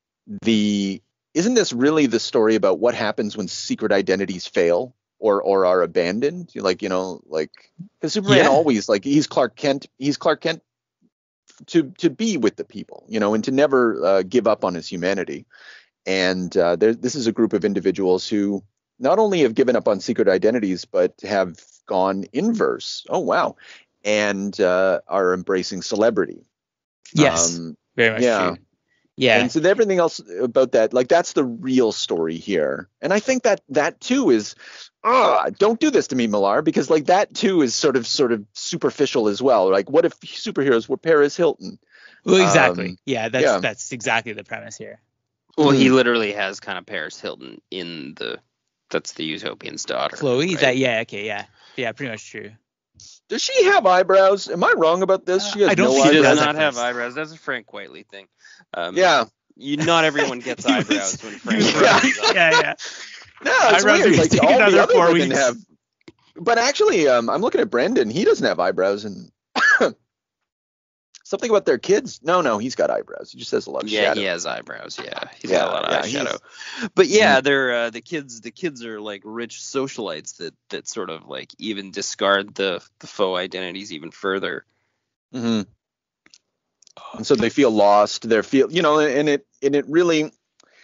Isn't this really the story about what happens when secret identities fail or are abandoned? Because Superman always like he's Clark Kent. He's Clark Kent to be with the people, and to never give up on his humanity. And this is a group of individuals who not only have given up on secret identities, but have gone inverse. Oh, wow. And are embracing celebrity. Yes, very much true. Yeah. And so everything else about that, like that's the real story here. And I think that too is, don't do this to me, Millar, because like that too is sort of superficial as well. Like what if superheroes were Paris Hilton? Well, exactly. That's exactly the premise here. Well, he literally has kind of Paris Hilton that's the Utopian's daughter. Chloe, right? Yeah, pretty much true. Does she have eyebrows? Am I wrong about this? She has I don't no think She eyebrows. does at not have first. eyebrows. That's a Frank Whiteley thing. Yeah. Not everyone gets eyebrows when Frank was Whiteley's right. on. Yeah. No, it's Eyebrows weird. are Like taking all the another other 4 women weeks. have. But actually, I'm looking at Brendan. He doesn't have eyebrows, and something about their kids. No, he's got eyebrows. He just has a lot of Yeah, shadow. he has eyebrows. Yeah, he's Yeah, got a lot of yeah, eyeshadow. But yeah, they're the kids are like rich socialites that sort of like even discard the faux identities even further. Mm-hmm. And so they feel lost. They feel, and it really,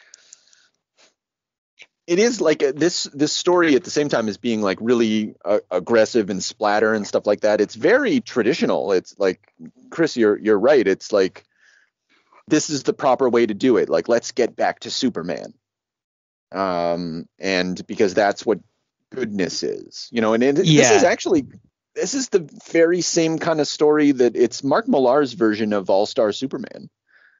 it is like this story at the same time as being like really aggressive and splatter and stuff like that. It's very traditional. It's like, Chris, you're right. It's like, this is the proper way to do it. Like, let's get back to Superman. And because that's what goodness is, this is the very same kind of story that it's Mark Millar's version of All-Star Superman.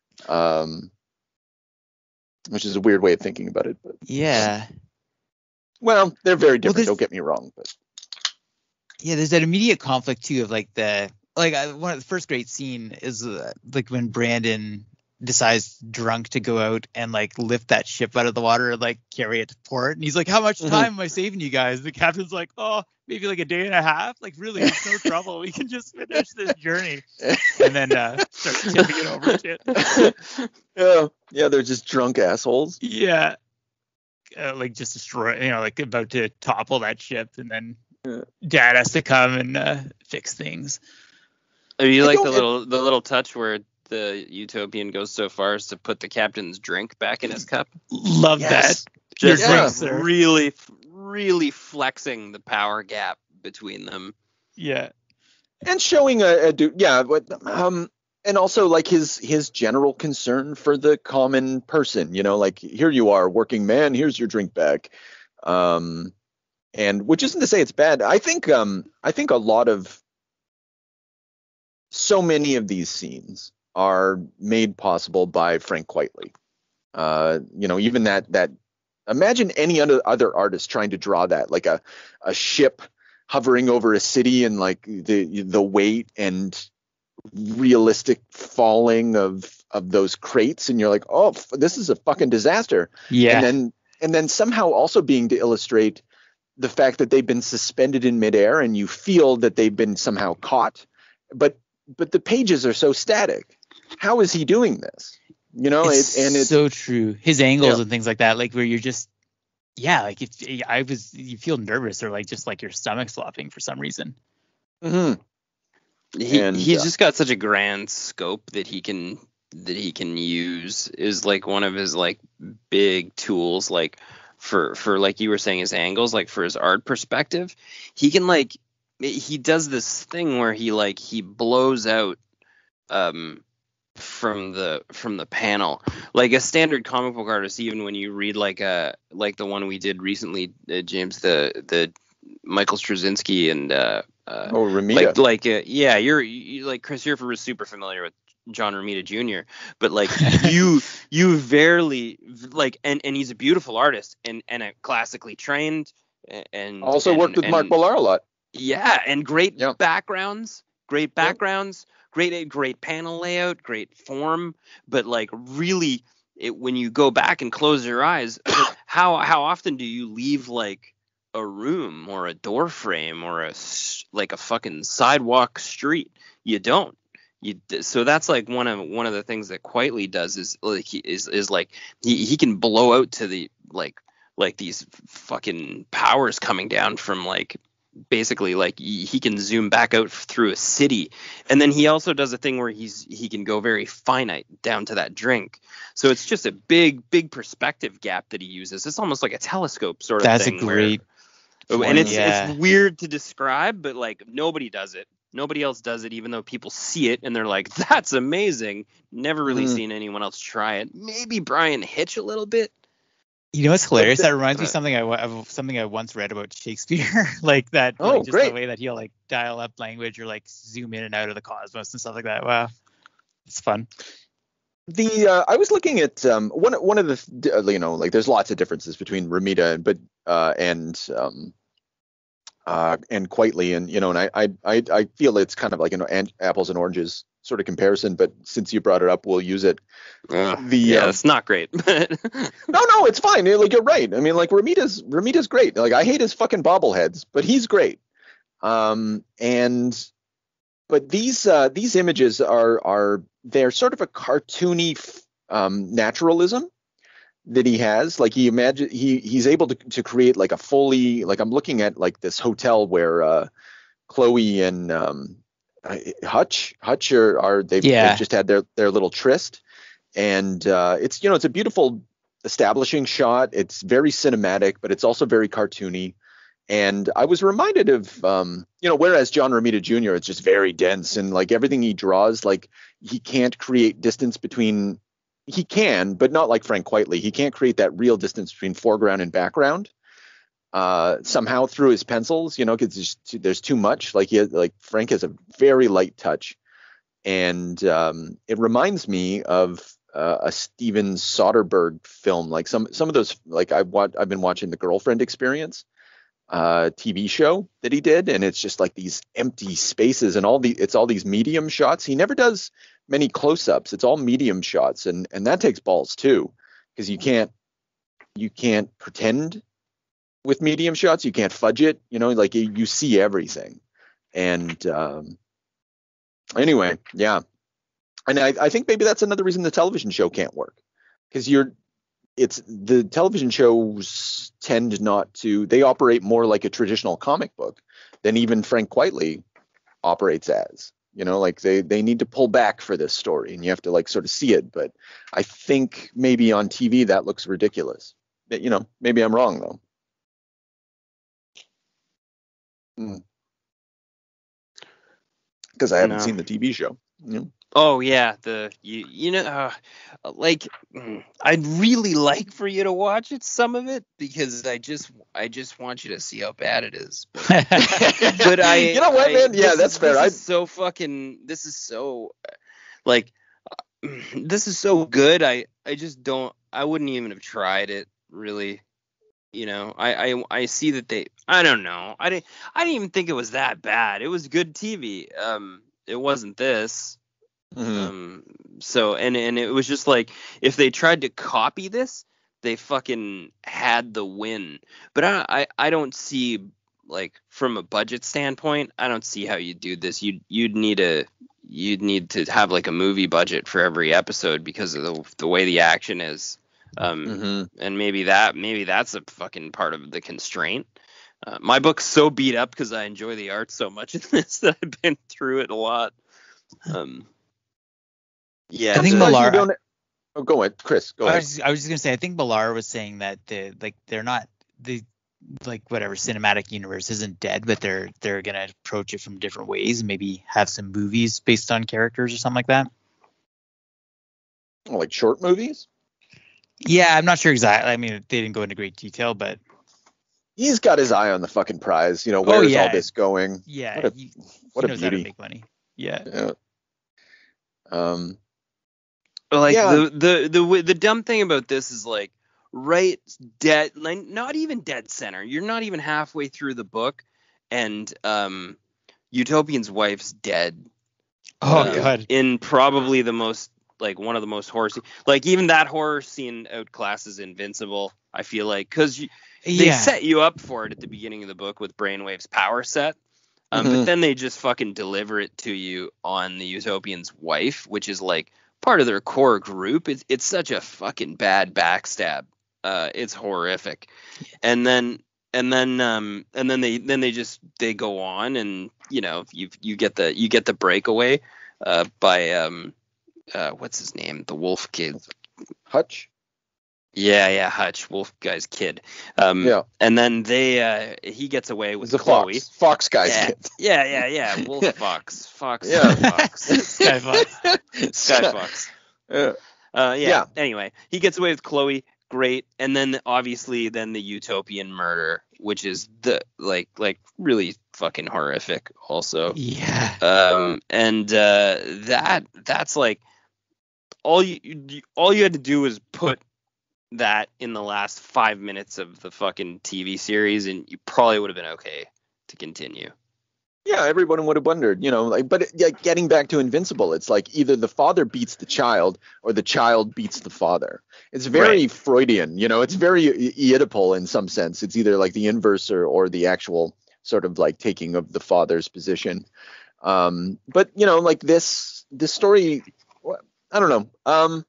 Which is a weird way of thinking about it, but Yeah. well, they're very different. there's- Don't get me wrong, but Yeah, there's that immediate conflict too of like one of the first great scene is like when Brandon decides drunk to go out and like lift that ship out of the water and like carry it to port, and he's like, how much time am I saving you guys? The captain's like, oh, maybe like a day and a half. Like, really, it's no trouble, we can just finish this journey. And then start tipping it over shit. yeah, they're just drunk assholes. Yeah. Like just destroy, like about to topple that ship, and then Dad has to come and fix things. You like the little touch where the Utopian goes so far as to put the captain's drink back in his cup? Love Yes. that. Just Your like drinks are- really flexing the power gap between them. Yeah. And showing and also like his general concern for the common person, like, here you are, working man, here's your drink back. And which isn't to say it's bad. I think a lot of so many of these scenes are made possible by Frank Whiteley. Even that imagine any other artist trying to draw that, like a ship hovering over a city and like the weight and realistic falling of those crates, and you're like, oh, this is a fucking disaster. Yeah. And then somehow also being to illustrate the fact that they've been suspended in midair and you feel that they've been somehow caught, but the pages are so static. How is he doing this? It's so true. His angles and things like that, like where you're just, like you feel nervous or like just like your stomach's flopping for some reason. Mm-hmm. He's just got such a grand scope that he can use, is like one of his like big tools, like for like you were saying, his angles, like for his art perspective. He can like, he does this thing where he blows out from the panel, like a standard comic book artist. Even when you read like the one we did recently, James, the Michael Straczynski and Romita. You're like, Chris, you're super familiar with John Romita Jr., but like you barely like, and he's a beautiful artist and a classically trained and also worked with Mark Millar a lot. Yeah, and great backgrounds, great panel layout, great form, but like really, when you go back and close your eyes, how often do you leave like a room or a door frame or a fucking sidewalk street? You don't. So that's like one of the things that Whiteley does is like he can blow out to the like these fucking powers coming down from like, basically like he can zoom back out through a city, and then he also does a thing where he can go very finite down to that drink. So it's just a big perspective gap that he uses. It's almost like a telescope sort of That's thing. A great and it's weird to describe, but like nobody does it. Nobody else does it, even though people see it and they're like, that's amazing. Never really seen anyone else try it. Maybe Brian Hitch a little bit. What's hilarious? That reminds me of something I once read about Shakespeare, like that. Oh, just great. The way that he'll like dial up language or like zoom in and out of the cosmos and stuff like that. Wow, it's fun. I was looking at one of the like there's lots of differences between Romita and and Quitely, and and I feel it's kind of like an apples and oranges sort of comparison, but since you brought it up, we'll use it. It's not great, but no, it's fine. Like, you're right. I mean, like, Ramita's great. Like, I hate his fucking bobbleheads, but he's great. But these images they're sort of a cartoony naturalism that he has. Like, he's able to create like a fully, like, I'm looking at like this hotel where Chloe and Hutch they've just had their little tryst, and it's a beautiful establishing shot. It's very cinematic, but it's also very cartoony. And I was reminded of whereas John Romita Jr. is just very dense, and like everything he draws, like, he can't create distance between. He can, but not like Frank Quitely. He can't create that real distance between foreground and background. Somehow through his pencils, because there's too much. Like, Frank has a very light touch, and it reminds me of a Steven Soderbergh film, like some of those. Like, I've been watching The Girlfriend Experience TV show that he did, and it's just like these empty spaces and it's all these medium shots. He never does many close-ups. It's all medium shots, and that takes balls too, because you can't pretend with medium shots. You can't fudge it, like you see everything. And anyway, yeah. And I think maybe that's another reason the television show can't work, because the television shows tend not to, they operate more like a traditional comic book than even Frank Quitely operates as. Like, they need to pull back for this story, and you have to like sort of see it. But I think maybe on TV that looks ridiculous. Maybe I'm wrong though. Because I haven't seen the TV show. Oh yeah, I'd really like for you to watch some of it, because I just want you to see how bad it is. But you know what, man? Yeah, that's fair. This is so good. I just don't. I wouldn't even have tried it, really. I see that I don't know. I didn't even think it was that bad. It was good TV. It wasn't this. So it was just like, if they tried to copy this, they fucking had the win. But I don't see, like, from a budget standpoint, I don't see how you do this. You'd need to have like a movie budget for every episode, because of the way the action is. And maybe that's a fucking part of the constraint. My book's so beat up because I enjoy the art so much in this that I've been through it a lot. Yeah, I think Millar. Go ahead, Chris. Go ahead. I was just gonna say, I think Millar was saying that they're not the whatever cinematic universe isn't dead, but they're gonna approach it from different ways, and maybe have some movies based on characters or something like that. Like short movies? Yeah, I'm not sure exactly. I mean, they didn't go into great detail, but he's got his eye on the fucking prize. Where is all this going? Yeah, what a knows beauty. how to make money. Yeah. The dumb thing about this is, like, right dead, like, not even dead center. You're not even halfway through the book, and Utopian's wife's dead. Oh God! In probably the most, like, one of the most horror scenes. Like, even that horror scene outclasses Invincible, I feel like, because they set you up for it at the beginning of the book with Brainwave's power set. But then they just fucking deliver it to you on the Utopian's wife, which is like part of their core group. It's such a fucking bad backstab. It's horrific. And then they go on, and you get the breakaway by what's his name, the wolf kid, Hutch. Yeah, Hutch, wolf guy's kid. And then he gets away with Chloe. Fox guy's kid. Yeah. Wolf Fox. Fox. Yeah. Fox. Sky Fox. Yeah. Anyway, he gets away with Chloe. Great. And then obviously the Utopian murder, which is the like really fucking horrific also. Yeah. And that's like all you had to do was put that in the last 5 minutes of the fucking TV series, and you probably would have been okay. to continue. Yeah, everyone would have wondered, getting back to Invincible, it's like either the father beats the child or the child beats the father. It's very Right. Freudian, it's very Oedipal in some sense. It's either like the inverse or the actual sort of like taking of the father's position. But like this story, I don't know.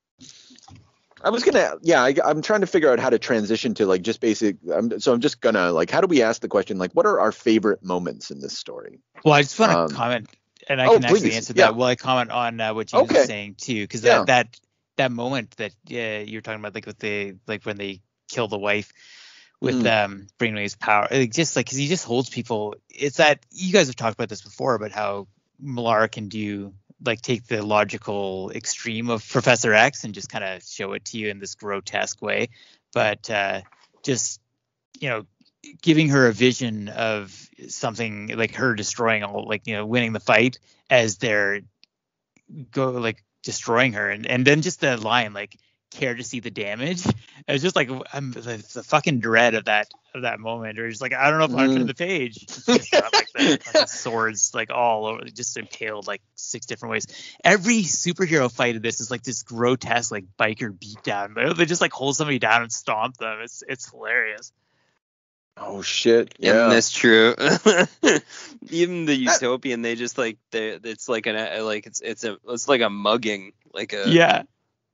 I'm trying to figure out how to transition to like just basic. So I'm just gonna like, how do we ask the question like, what are our favorite moments in this story? Well, I just want to comment, and I can actually answer that. Will I comment on what you were saying too? Because that moment that you're talking about, like with the when they kill the wife with Brainwave's power, just like because he just holds people. It's that you guys have talked about this before, about how Millar can do. Like take the logical extreme of Professor X and just kind of show it to you in this grotesque way, but just giving her a vision of something like her destroying all, like winning the fight as they're destroying her, and then just the line like care to see the damage. It was just like the fucking dread of that moment, or just like I don't know if I turn the page. Just got, like the swords like all over, just impaled like 6 different ways. Every superhero fight of this is like this grotesque like biker beatdown. They just like hold somebody down and stomp them. It's hilarious. Oh shit! Yeah, and that's true. Even the Utopian, they just like it's like it's like a mugging, like a yeah.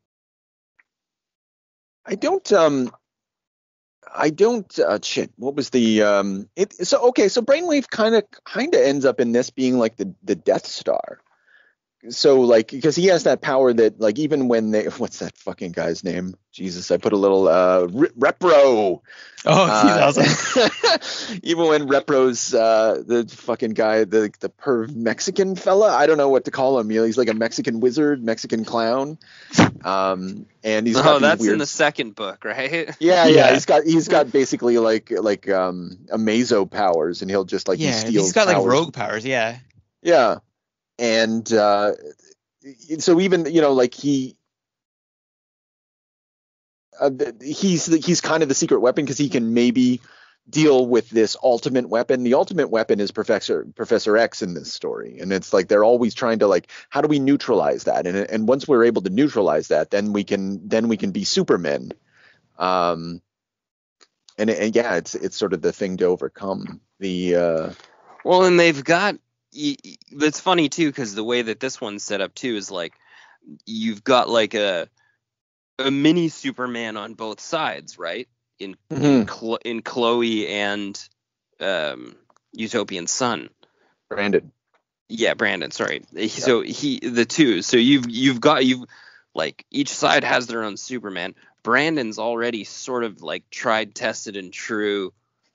I don't shit. What was the so Brainwave kind of ends up in this being like the Death Star. So like, because he has that power that like even when what's that fucking guy's name? Jesus, I put a little Repro. Oh, he's awesome. Even when Repro's the fucking guy, the perv Mexican fella, I don't know what to call him. He's like a Mexican wizard, Mexican clown. And he's got that's weird... in the second book, right? Yeah. He's got basically like Amazo powers, and he'll just like he steals he's got powers. like rogue powers. Yeah. And so even like he's kind of the secret weapon because he can maybe deal with this ultimate weapon. The ultimate weapon is Professor X in this story, and it's like they're always trying to like, how do we neutralize that? And once we're able to neutralize that, then we can be Supermen. And it's sort of the thing to overcome the. Well, and they've got. That's funny too, because the way that this one's set up too is like you've got like a mini Superman on both sides, right? In Chloe and Utopian Son. Brandon. Yeah, Brandon. Sorry. Yeah. So you've got like each side has their own Superman. Brandon's already sort of like tried, tested, and true.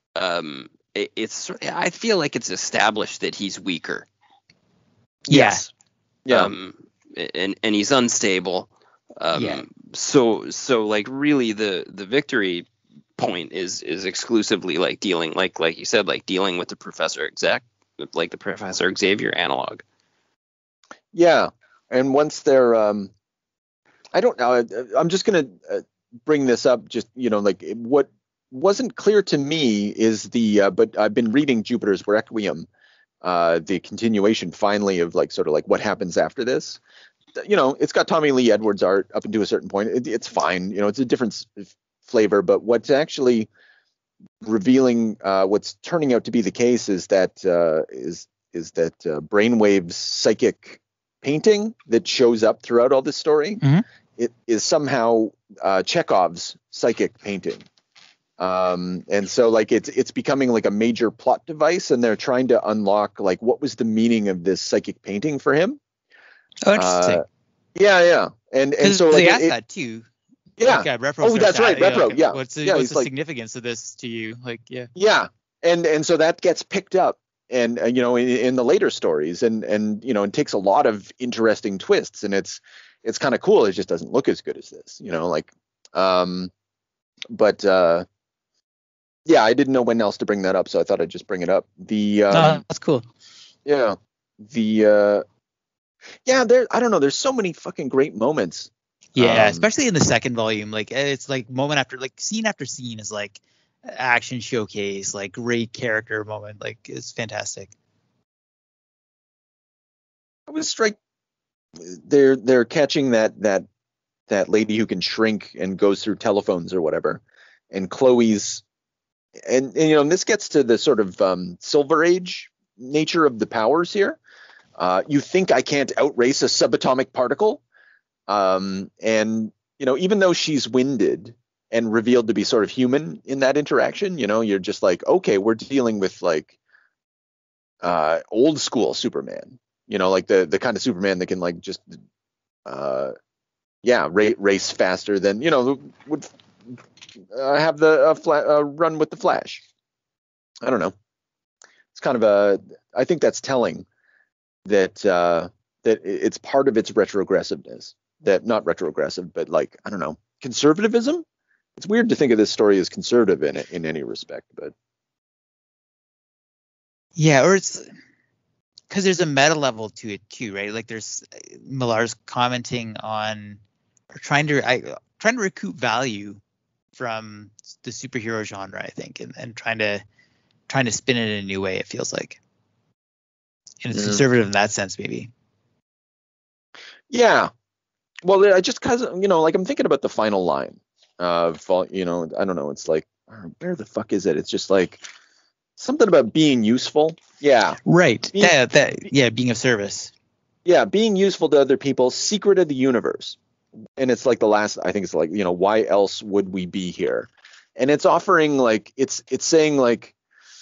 I feel like it's established that he's weaker. Yes. Yeah. And he's unstable. So like really the victory point is exclusively like dealing like you said, like dealing with the Professor Xavier analog. Yeah. And once they're I don't know, I'm just gonna bring this up, just like what wasn't clear to me is but I've been reading Jupiter's Requiem, the continuation finally of like sort of like what happens after this. It's got Tommy Lee Edwards art up into a certain point. It's fine. It's a different flavor, but what's actually revealing what's turning out to be the case is that Brainwave's psychic painting that shows up throughout all this story, it is somehow Chekhov's psychic painting. And so like it's becoming like a major plot device, and they're trying to unlock like what was the meaning of this psychic painting for him. Oh, interesting. Yeah. And so like they asked that too. Yeah. Like, Repro that's right. Repro. Yeah. What's the significance of this to you? Like, yeah. Yeah. And so that gets picked up, and in the later stories, and it takes a lot of interesting twists, and it's kind of cool. It just doesn't look as good as this, but yeah, I didn't know when else to bring that up, so I thought I'd just bring it up. That's cool. Yeah. I don't know. There's so many fucking great moments. Yeah, especially in the second volume. Like it's like moment after like scene after scene is like action showcase, like great character moment. Like it's fantastic. I was strike. They're catching that lady who can shrink and goes through telephones or whatever, and Chloe's, and this gets to the sort of Silver Age nature of the powers here. You think I can't outrace a subatomic particle, and even though she's winded and revealed to be sort of human in that interaction, you're just like, okay, we're dealing with like old school Superman, like the kind of Superman that can like just race faster than would have the run with the Flash. I don't know. It's kind of I think that's telling that that it's part of its retrogressiveness. That not retrogressive, but like, I don't know, conservatism. It's weird to think of this story as conservative in any respect, but yeah, or it's because there's a meta level to it too, right? Like there's Millar's commenting on or trying to recoup value from the superhero genre, I think, and trying to spin it in a new way. It feels like, and it's conservative in that sense, maybe. Yeah. Well, I just like I'm thinking about the final line of I don't know. It's like, where the fuck is it? It's just like something about being useful. Yeah. Right. Being of service. Yeah, being useful to other people, secret of the universe. And it's like the last, I think it's like, why else would we be here? And it's offering like, it's saying like,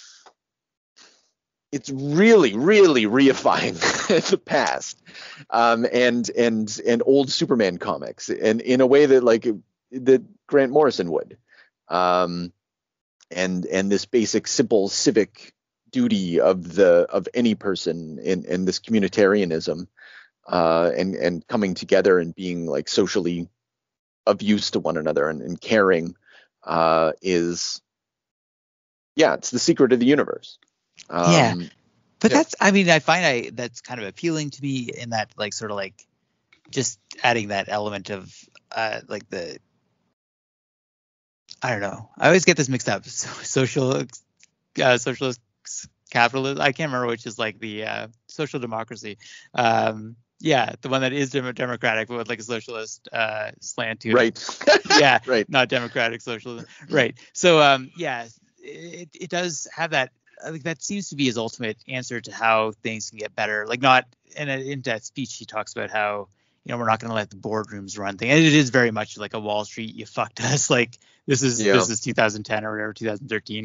it's really, really reifying the past, and old Superman comics, and in a way that like that Grant Morrison would, and this basic, simple civic duty of any person in this communitarianism, and coming together and being like socially of use to one another and caring, it's the secret of the universe. But that's, I mean, I find that's kind of appealing to me in that, like, sort of like just adding that element of like the, I don't know, I always get this mixed up. Socialist capitalism. I can't remember which is like the social democracy. The one that is democratic, but with like a socialist slant to it. Right. Yeah. Right. Not democratic socialism. Right. So it does have that. I think that seems to be his ultimate answer to how things can get better. Like, not in that speech, he talks about how, we're not going to let the boardrooms run things. And it is very much like a Wall Street, you fucked us. Like this is 2010 or whatever, 2013.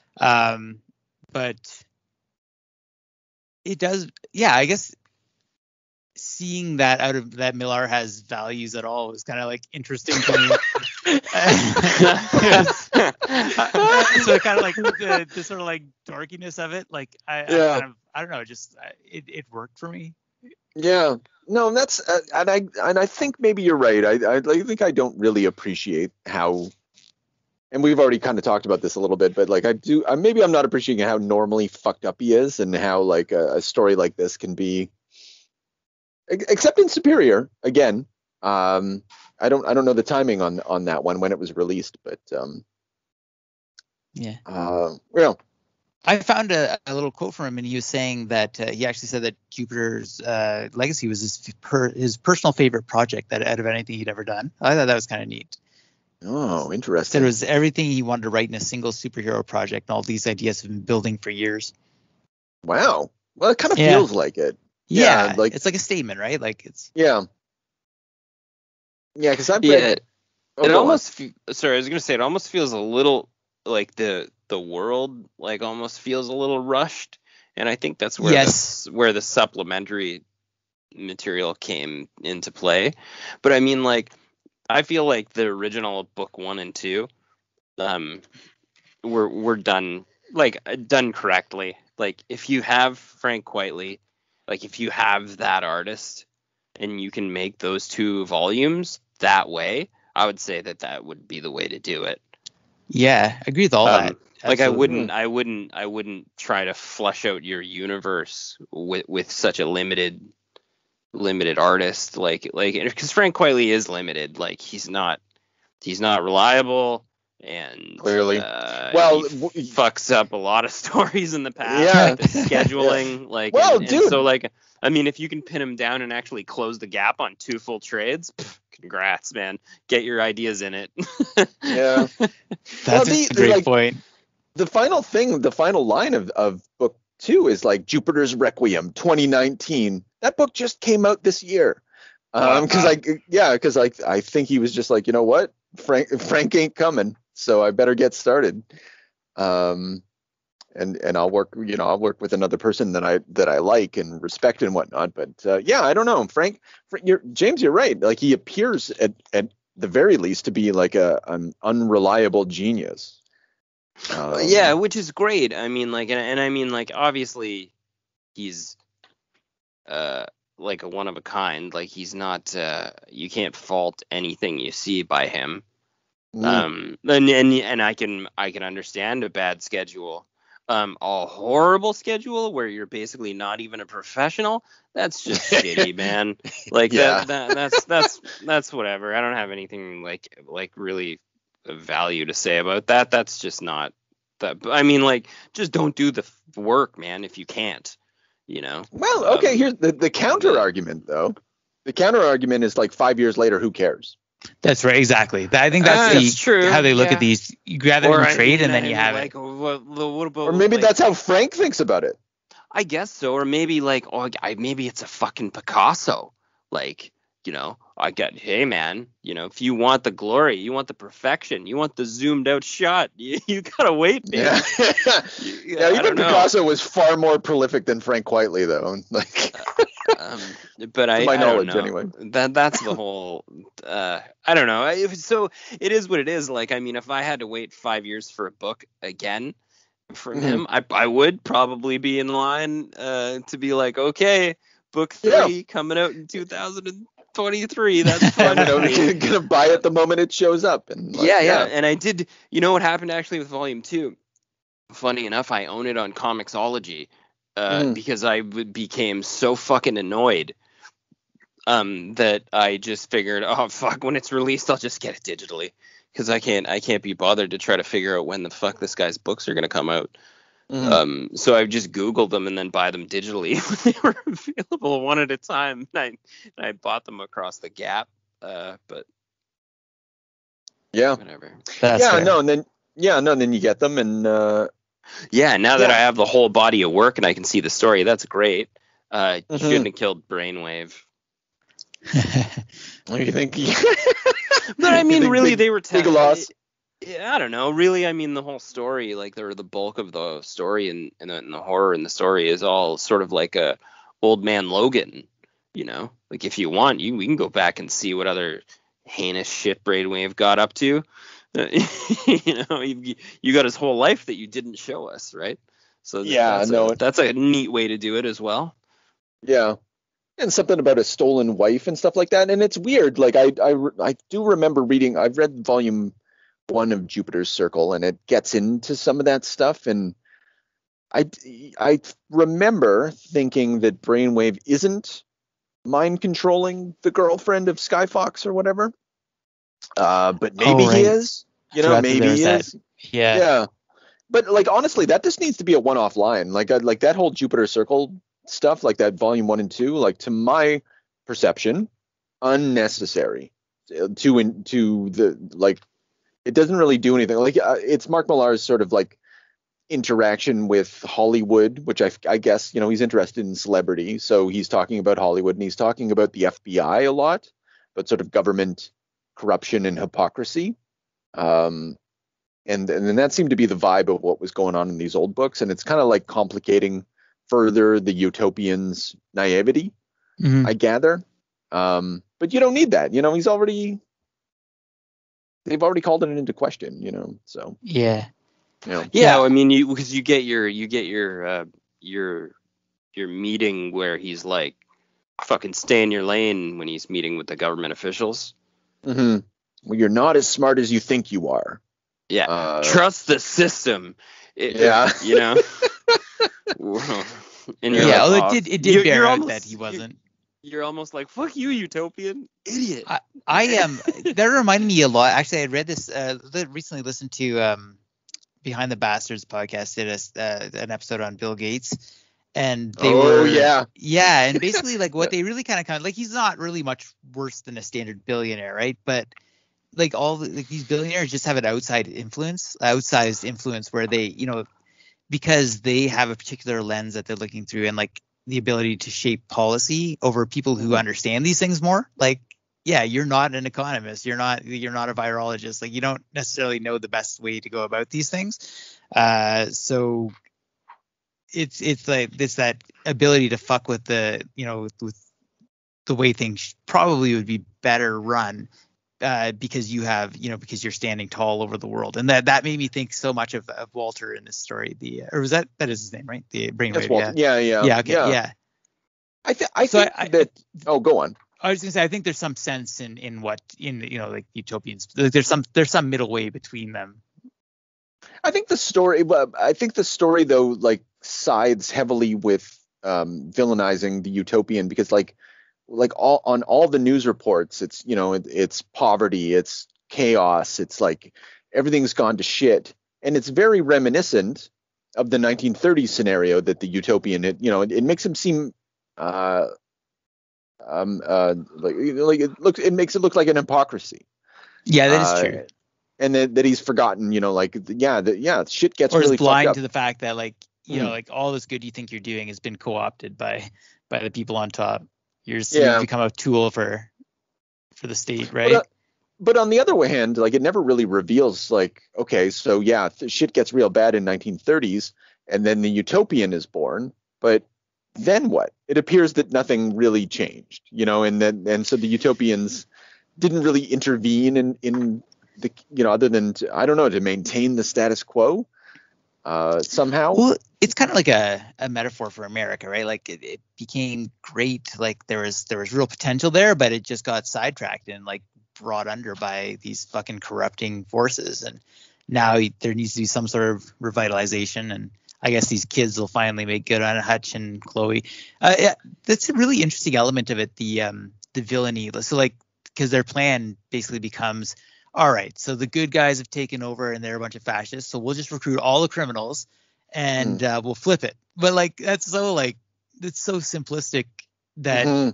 But it does. Yeah, I guess seeing that out of that Millar has values at all is kind of like interesting to me. So kind of like the sort of like dorkiness of it, like I don't know, just it worked for me. Yeah, no, that's and I think maybe you're right. I think I don't really appreciate how, and we've already kind of talked about this a little bit, but like maybe I'm not appreciating how normally fucked up he is, and how like a story like this can be, except in Superior again. I don't know the timing on that one when it was released, but I found a little quote from him, and he was saying that he actually said that Jupiter's Legacy was his personal favorite project that out of anything he'd ever done. I thought that was kind of neat. Oh, interesting. Said it was everything he wanted to write in a single superhero project, and all these ideas have been building for years. Wow. Well, it kind of feels like it. Yeah, like it's like a statement, right? Like it's because I've read it almost sorry, I was gonna say it almost feels a little like the world like almost feels a little rushed, and I think that's where where the supplementary material came into play. But I mean, like, I feel like the original book 1 and 2 were done correctly. Like, if you have Frank Quitely, like if you have that artist and you can make those 2 volumes that way, I would say that would be the way to do it. Yeah, I agree with all that. Like, I wouldn't try to flesh out your universe with such a limited artist, like because Frank Quitely is limited. Like, he's not reliable, and clearly Well, he fucks up a lot of stories in the past. Yeah. Like the scheduling, like, Well, and dude. so like, I mean, if you can pin him down and actually close the gap on 2 full trades, congrats, man. Get your ideas in it. Yeah. That's a great point. The final line of book 2 is like Jupiter's Requiem 2019. That book just came out this year. Because I think he was just like, you know what, Frank ain't coming, so I better get started. And I'll work with another person that I like and respect and whatnot. But I don't know, Frank, James, you're right. Like, he appears at the very least to be like an unreliable genius. Yeah, which is great. I mean, like, and I mean, like, obviously he's like a one of a kind. Like, he's not you can't fault anything you see by him. And I can understand a bad schedule. A horrible schedule where you're basically not even a professional, that's just shitty, man. Like, that's whatever. I don't have anything like really of value to say about that. That's just not that. I mean, like, just don't do the work, man, if you can't. Well, okay, here's the counter argument, though. The counter argument is like 5 years later, who cares? That's right, exactly. I think that's true. How they look at these. You gather and trade, and then you have it. What about, or maybe that's how Frank thinks about it. I guess so. Or maybe maybe it's a fucking Picasso. Like, hey, man, if you want the glory, you want the perfection, you want the zoomed out shot, you gotta wait, man. Yeah, even Picasso was far more prolific than Frank Quitely, though. Like, but to my knowledge, don't know. anyway. That's the whole. I don't know. So it is what it is. Like, I mean, if I had to wait 5 years for a book again from him, I would probably be in line to be like, okay, book 3 coming out in 2023. That's fun. I'm gonna buy it the moment it shows up. And yeah. And I did. You know what happened actually with Volume 2? Funny enough, I own it on Comixology because I became so fucking annoyed that I just figured, oh fuck, when it's released, I'll just get it digitally, because I can't be bothered to try to figure out when the fuck this guy's books are gonna come out. So I just Googled them and then buy them digitally when they were available, one at a time. And I bought them across the gap, but whatever. And then you get them, and now that I have the whole body of work and I can see the story, that's great. You shouldn't have killed Brainwave. What do you think? But I mean, really, they were big loss. I don't know. Really, I mean, the whole story, like, the bulk of the story and the horror in the story is all sort of like a Old Man Logan. Like, if you want, we can go back and see what other heinous shit Brainwave got up to. You got his whole life that you didn't show us, right? So that's a neat way to do it as well. Yeah. And something about a stolen wife and stuff like that. And it's weird. Like, I do remember reading. I've read Volume 1 of Jupiter's Circle, and it gets into some of that stuff. And I remember thinking that Brainwave isn't mind controlling the girlfriend of Skyfox or whatever. But maybe he is. Maybe he is. Yeah. But, like, honestly, that just needs to be a one-off line. Like that whole Jupiter Circle stuff, like that Volume 1 and 2, like, to my perception, unnecessary. To the, like, it doesn't really do anything. Like, it's Mark Millar's sort of like interaction with Hollywood, which I guess, he's interested in celebrity, so he's talking about Hollywood, and he's talking about the FBI a lot, but sort of government corruption and hypocrisy. And then that seemed to be the vibe of what was going on in these old books, and it's kind of like complicating further the utopian's naivety, I gather. But you don't need that. They've already called it into question, so. Yeah. I mean, because you get your meeting where he's like, fucking stay in your lane when he's meeting with the government officials. Well, you're not as smart as you think you are. Yeah. Trust the system. And it did bear out that he wasn't. You're almost like, fuck you, utopian idiot. I am. That reminded me a lot. Actually, I read this. Recently listened to Behind the Bastards podcast did an episode on Bill Gates, and they and basically like what they really kind of like, he's not really much worse than a standard billionaire, right? But like these billionaires just have an outsized influence where they, because they have a particular lens that they're looking through, and like the ability to shape policy over people who understand these things more. Like, yeah, you're not an economist, you're not a virologist, like you don't necessarily know the best way to go about these things. So it's like this, that ability to fuck with the, with the way things probably would be better run, because you have, because you're standing tall over the world. And that made me think so much of Walter in this story. Or was that is his name, right? The brainwave. Walter. Oh, go on. I was gonna say, I think there's some sense in what, like utopians. There's some middle way between them. I think the story though, like sides heavily with villainizing the utopian, because like all the news reports, it's it's poverty, it's chaos, it's like everything's gone to shit, and it's very reminiscent of the 1930s scenario that the utopian, it makes him seem it makes it look like an hypocrisy. Yeah, that is true. And that he's forgotten, shit gets really blind fucked up to the fact that like like all this good you think you're doing has been co-opted by the people on top. You've become a tool for the state, right? But on the other hand, like it never really reveals, like, okay, so shit gets real bad in 1930s, and then the utopian is born, but then what? It appears that nothing really changed, and so the utopians didn't really intervene in the, other than to maintain the status quo somehow. Well, it's kind of like a metaphor for America, right? Like it became great, like there was real potential there, but it just got sidetracked and like brought under by these fucking corrupting forces, and now there needs to be some sort of revitalization, and I guess these kids will finally make good on Hutch and Chloe. That's a really interesting element of it, the villainy. So like, because their plan basically becomes, all right, so the good guys have taken over and they're a bunch of fascists, so we'll just recruit all the criminals and we'll flip it. But like that's so simplistic that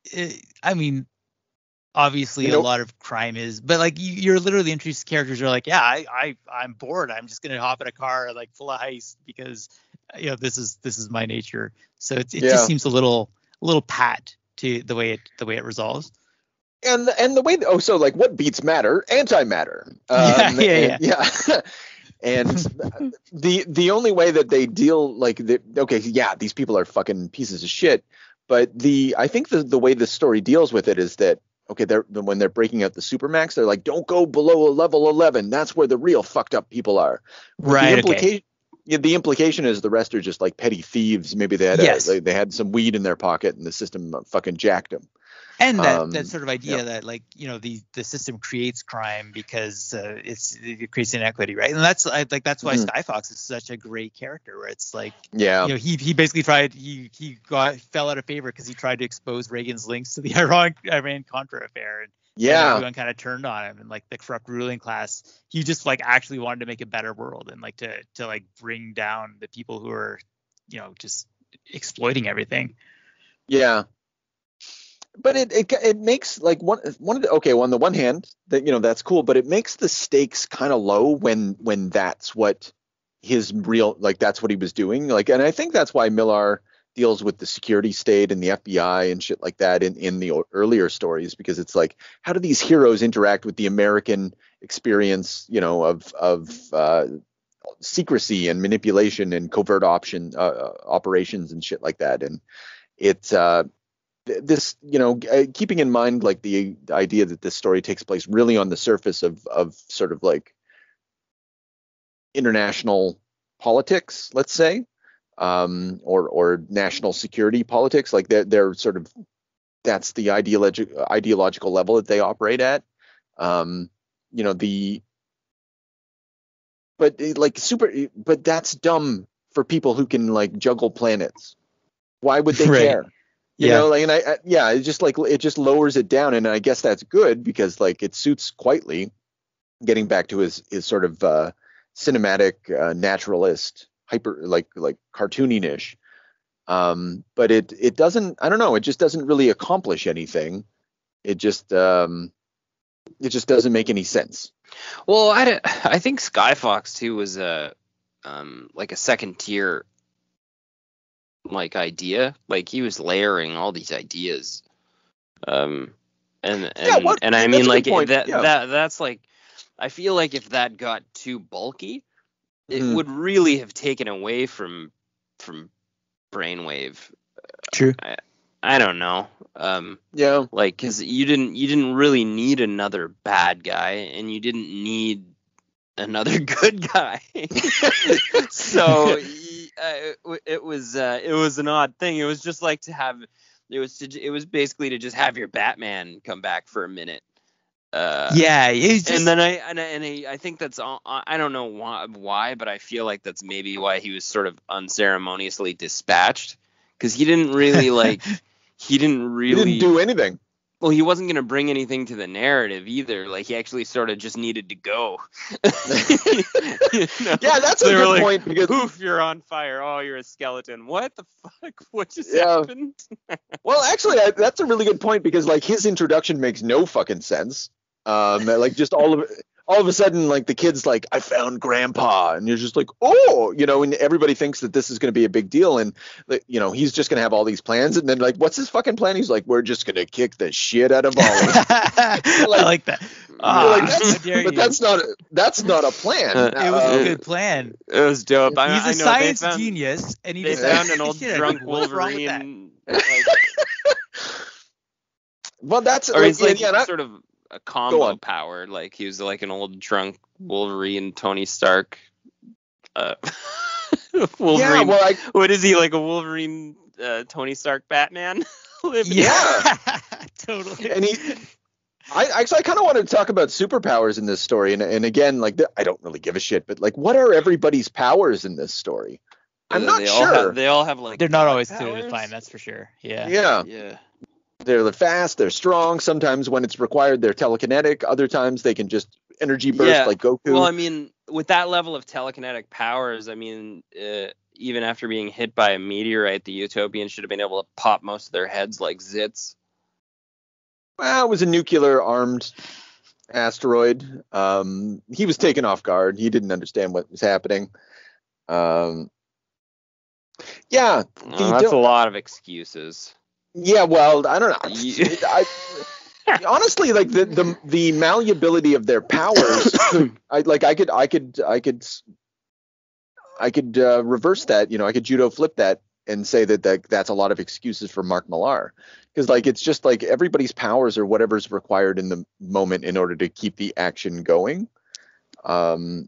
obviously a lot of crime is, but like you're literally introduced characters who are like, I'm bored, I'm just gonna hop in a car like full of heist because this is my nature. So it just seems a little pat to the way it resolves. And the way so like what beats matter? Antimatter. And the only way that they deal these people are fucking pieces of shit, but I think the way the story deals with it is that when they're breaking out the supermax, they're like, don't go below a level 11. That's where the real fucked up people are. Right. The implication is the rest are just like petty thieves. Maybe they had some weed in their pocket and the system fucking jacked them. And that sort of idea that like the system creates crime because it creates inequity, right? And that's why Sky Fox is such a great character, where it's like he basically fell out of favor because he tried to expose Reagan's links to the Iran-Contra affair, and everyone kind of turned on him, and like the corrupt ruling class, he just like actually wanted to make a better world and like to like bring down the people who are just exploiting everything. Yeah. But it makes like on the one hand that that's cool, but it makes the stakes kind of low when that's what his real, like that's what he was doing, like, and I think that's why Millar deals with the security state and the FBI and shit like that in the earlier stories, because it's like, how do these heroes interact with the American experience, of secrecy and manipulation and covert operations and shit like that, and it's this, keeping in mind like the idea that this story takes place really on the surface of sort of like international politics, let's say, or national security politics, like they're sort of, that's the ideological level that they operate at. But that's dumb for people who can like juggle planets. Why would they care? It just lowers it down, and I guess that's good because like it suits Quitely, getting back to his sort of cinematic, naturalist, hyper like cartoony-ish. But it doesn't. I don't know. It just doesn't really accomplish anything. It just doesn't make any sense. Well, I think Skyfox too was like a second tier like idea. Like he was layering all these ideas. And I mean like that's like, I feel like if that got too bulky, it would really have taken away from Brainwave. True. I don't know. Like, because you didn't really need another bad guy, and you didn't need another good guy. So it was an odd thing. It was just like to have. It was basically to just have your Batman come back for a minute. And then I think that's all. I don't know why, but I feel like that's maybe why he was sort of unceremoniously dispatched, because he didn't really he didn't do anything. Well, he wasn't going to bring anything to the narrative either. Like, he actually sort of just needed to go. Yeah, that's a good point. Because poof, you're on fire. Oh, you're a skeleton. What the fuck? What just happened? Well, actually, that's a really good point, because like his introduction makes no fucking sense. Like just all of a sudden, like the kid's like, I found Grandpa, and you're just like, oh, and everybody thinks that this is going to be a big deal, and he's just going to have all these plans, and then like, what's his fucking plan? He's like, we're just going to kick the shit out of all of them. I like that. But that's not a plan. It was a good plan. It was dope. He's a science genius, and they found an old drunk Wolverine. Well, that's he's sort of a combo power. Like he was like an old drunk Wolverine, Tony Stark. Wolverine. Yeah, well, what is he, like a Wolverine, Tony Stark Batman? Yeah, totally. And I kind of wanted to talk about superpowers in this story, and again, like I don't really give a shit, but like, what are everybody's powers in this story? I'm not sure. They all have like, they're not always clearly defined. That's for sure. Yeah. They're fast, they're strong. Sometimes when it's required, they're telekinetic. Other times they can just energy burst like Goku. Well, I mean, with that level of telekinetic powers, I mean, even after being hit by a meteorite, the Utopians should have been able to pop most of their heads like zits. Well, it was a nuclear-armed asteroid. He was taken off guard. He didn't understand what was happening. That's a lot of excuses. Yeah, well, I don't know. Honestly, like the malleability of their powers, I could reverse that. I could judo flip that and say that's a lot of excuses for Mark Millar, because like it's just like everybody's powers are whatever's required in the moment in order to keep the action going. Well,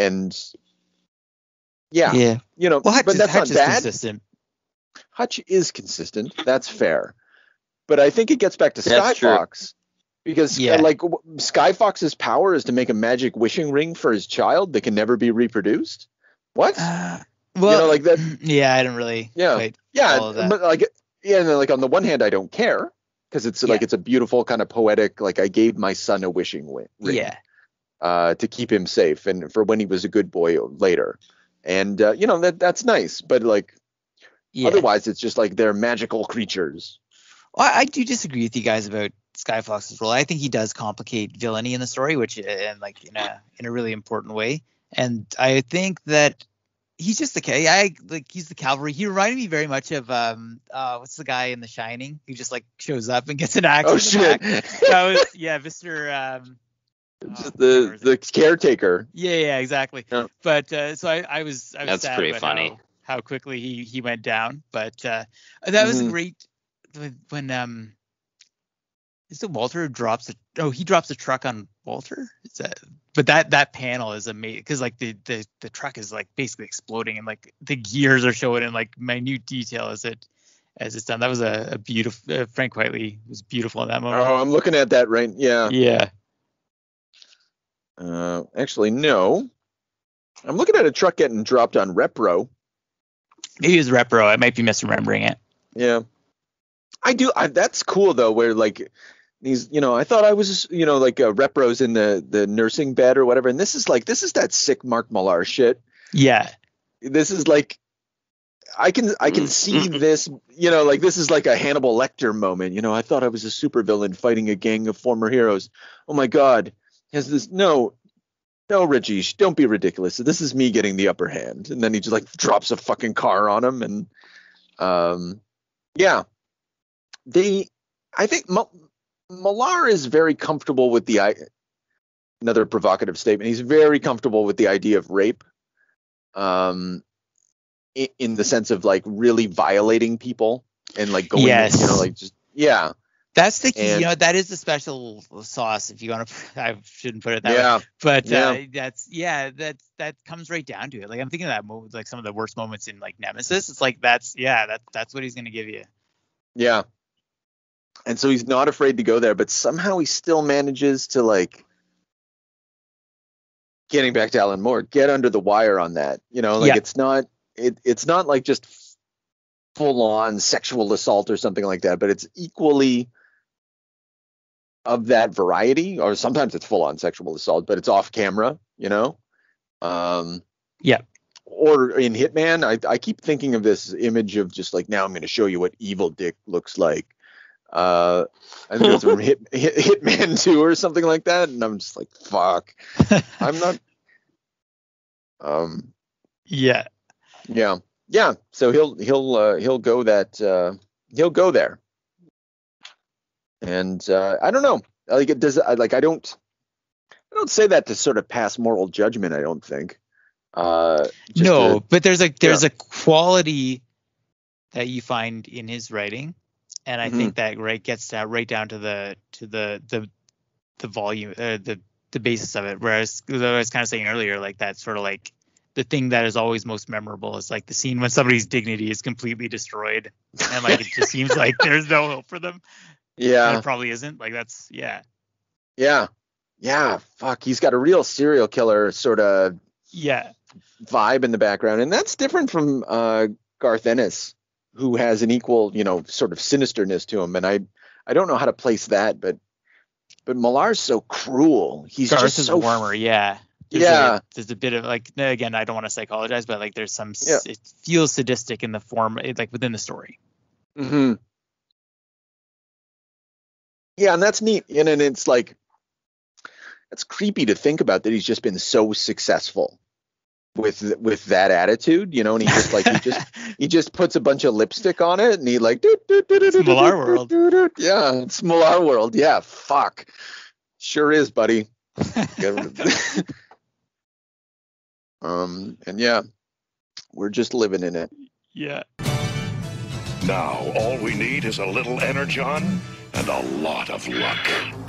but that's not bad. Consistent. Hutch is consistent. That's fair. But I think it gets back to Skyfox, because like Skyfox's power is to make a magic wishing ring for his child that can never be reproduced. What? Like that. Yeah, I don't really. Quite follow that. But like, and then, like on the one hand, I don't care, because it's like it's a beautiful kind of poetic. Like, I gave my son a wishing ring. To keep him safe and for when he was a good boy later, and that's nice. But like. Yeah. Otherwise, it's just like they're magical creatures. Well, I do disagree with you guys about Skyfox's role. I think he does complicate villainy in the story, which and like in a really important way. And I think that he's just he's the cavalry. He reminded me very much of what's the guy in The Shining who just like shows up and gets an axe. Oh shit! That was Mr. The caretaker. Yeah, exactly. Yeah. But so I was that's sad pretty about funny. How quickly he went down, but that was great when is it Walter who drops he drops a truck on Walter? But that panel is amazing, because like the truck is like basically exploding, and like the gears are showing in like minute detail as it's done. That was a beautiful Frank Whiteley was beautiful in that moment. Oh, I'm looking at that right. Yeah. Actually, no. I'm looking at a truck getting dropped on Repro. Maybe it was Repro. I might be misremembering it. Yeah. I do. That's cool though, where like He's, I thought I was, like a repros in the nursing bed or whatever. And this is that sick Mark Millar shit. Yeah. This is like, I can see this, like this is like a Hannibal Lecter moment. I thought I was a supervillain fighting a gang of former heroes. Oh my God. Has this, no, Rajesh, don't be ridiculous. This is me getting the upper hand. And then he just like drops a fucking car on him. And, yeah, I think Millar is very comfortable with another provocative statement. He's very comfortable with the idea of rape, in the sense of like really violating people and like going, like just, yeah. That's the key. That is the special sauce. If you want to, I shouldn't put it that way. But that comes right down to it. Like I'm thinking of that moment, like some of the worst moments in like Nemesis. It's like that's what he's gonna give you. Yeah. And so he's not afraid to go there, but somehow he still manages to, like, getting back to Alan Moore, get under the wire on that. It's not like just full on sexual assault or something like that, but it's equally of that variety, or sometimes it's full on sexual assault, but it's off camera, Or in Hitman, I keep thinking of this image of just like, now I'm going to show you what evil dick looks like. I think it was from Hitman 2 or something like that, and I'm just like, fuck. I'm not. Yeah. So he'll go that. He'll go there, and I don't know. Like it does. I don't say that to sort of pass moral judgment. I don't think. But there's a quality that you find in his writing. And I think that gets right down to the volume, the basis of it. Whereas I was kind of saying earlier, like that sort of like the thing that is always most memorable is like the scene when somebody's dignity is completely destroyed, and like it just seems like there's no hope for them. Yeah, and it probably isn't. Like that's yeah. Fuck, he's got a real serial killer sort of vibe in the background, and that's different from Garth Ennis, who has an equal, sort of sinisterness to him. And I don't know how to place that, but Millar's so cruel. He's Garth just is so warmer. There's a bit of like, again, I don't want to psychologize, but like there's some, it feels sadistic in the form, like within the story. Mm-hmm. Yeah. And that's neat. And it's like, it's creepy to think about that. He's just been so successful with that attitude, and he just like he just puts a bunch of lipstick on it, and he like it's Millar world. Yeah, it's Millar world. Yeah, fuck, sure is, buddy. And yeah, we're just living in it. Yeah. Now all we need is a little energon and a lot of luck.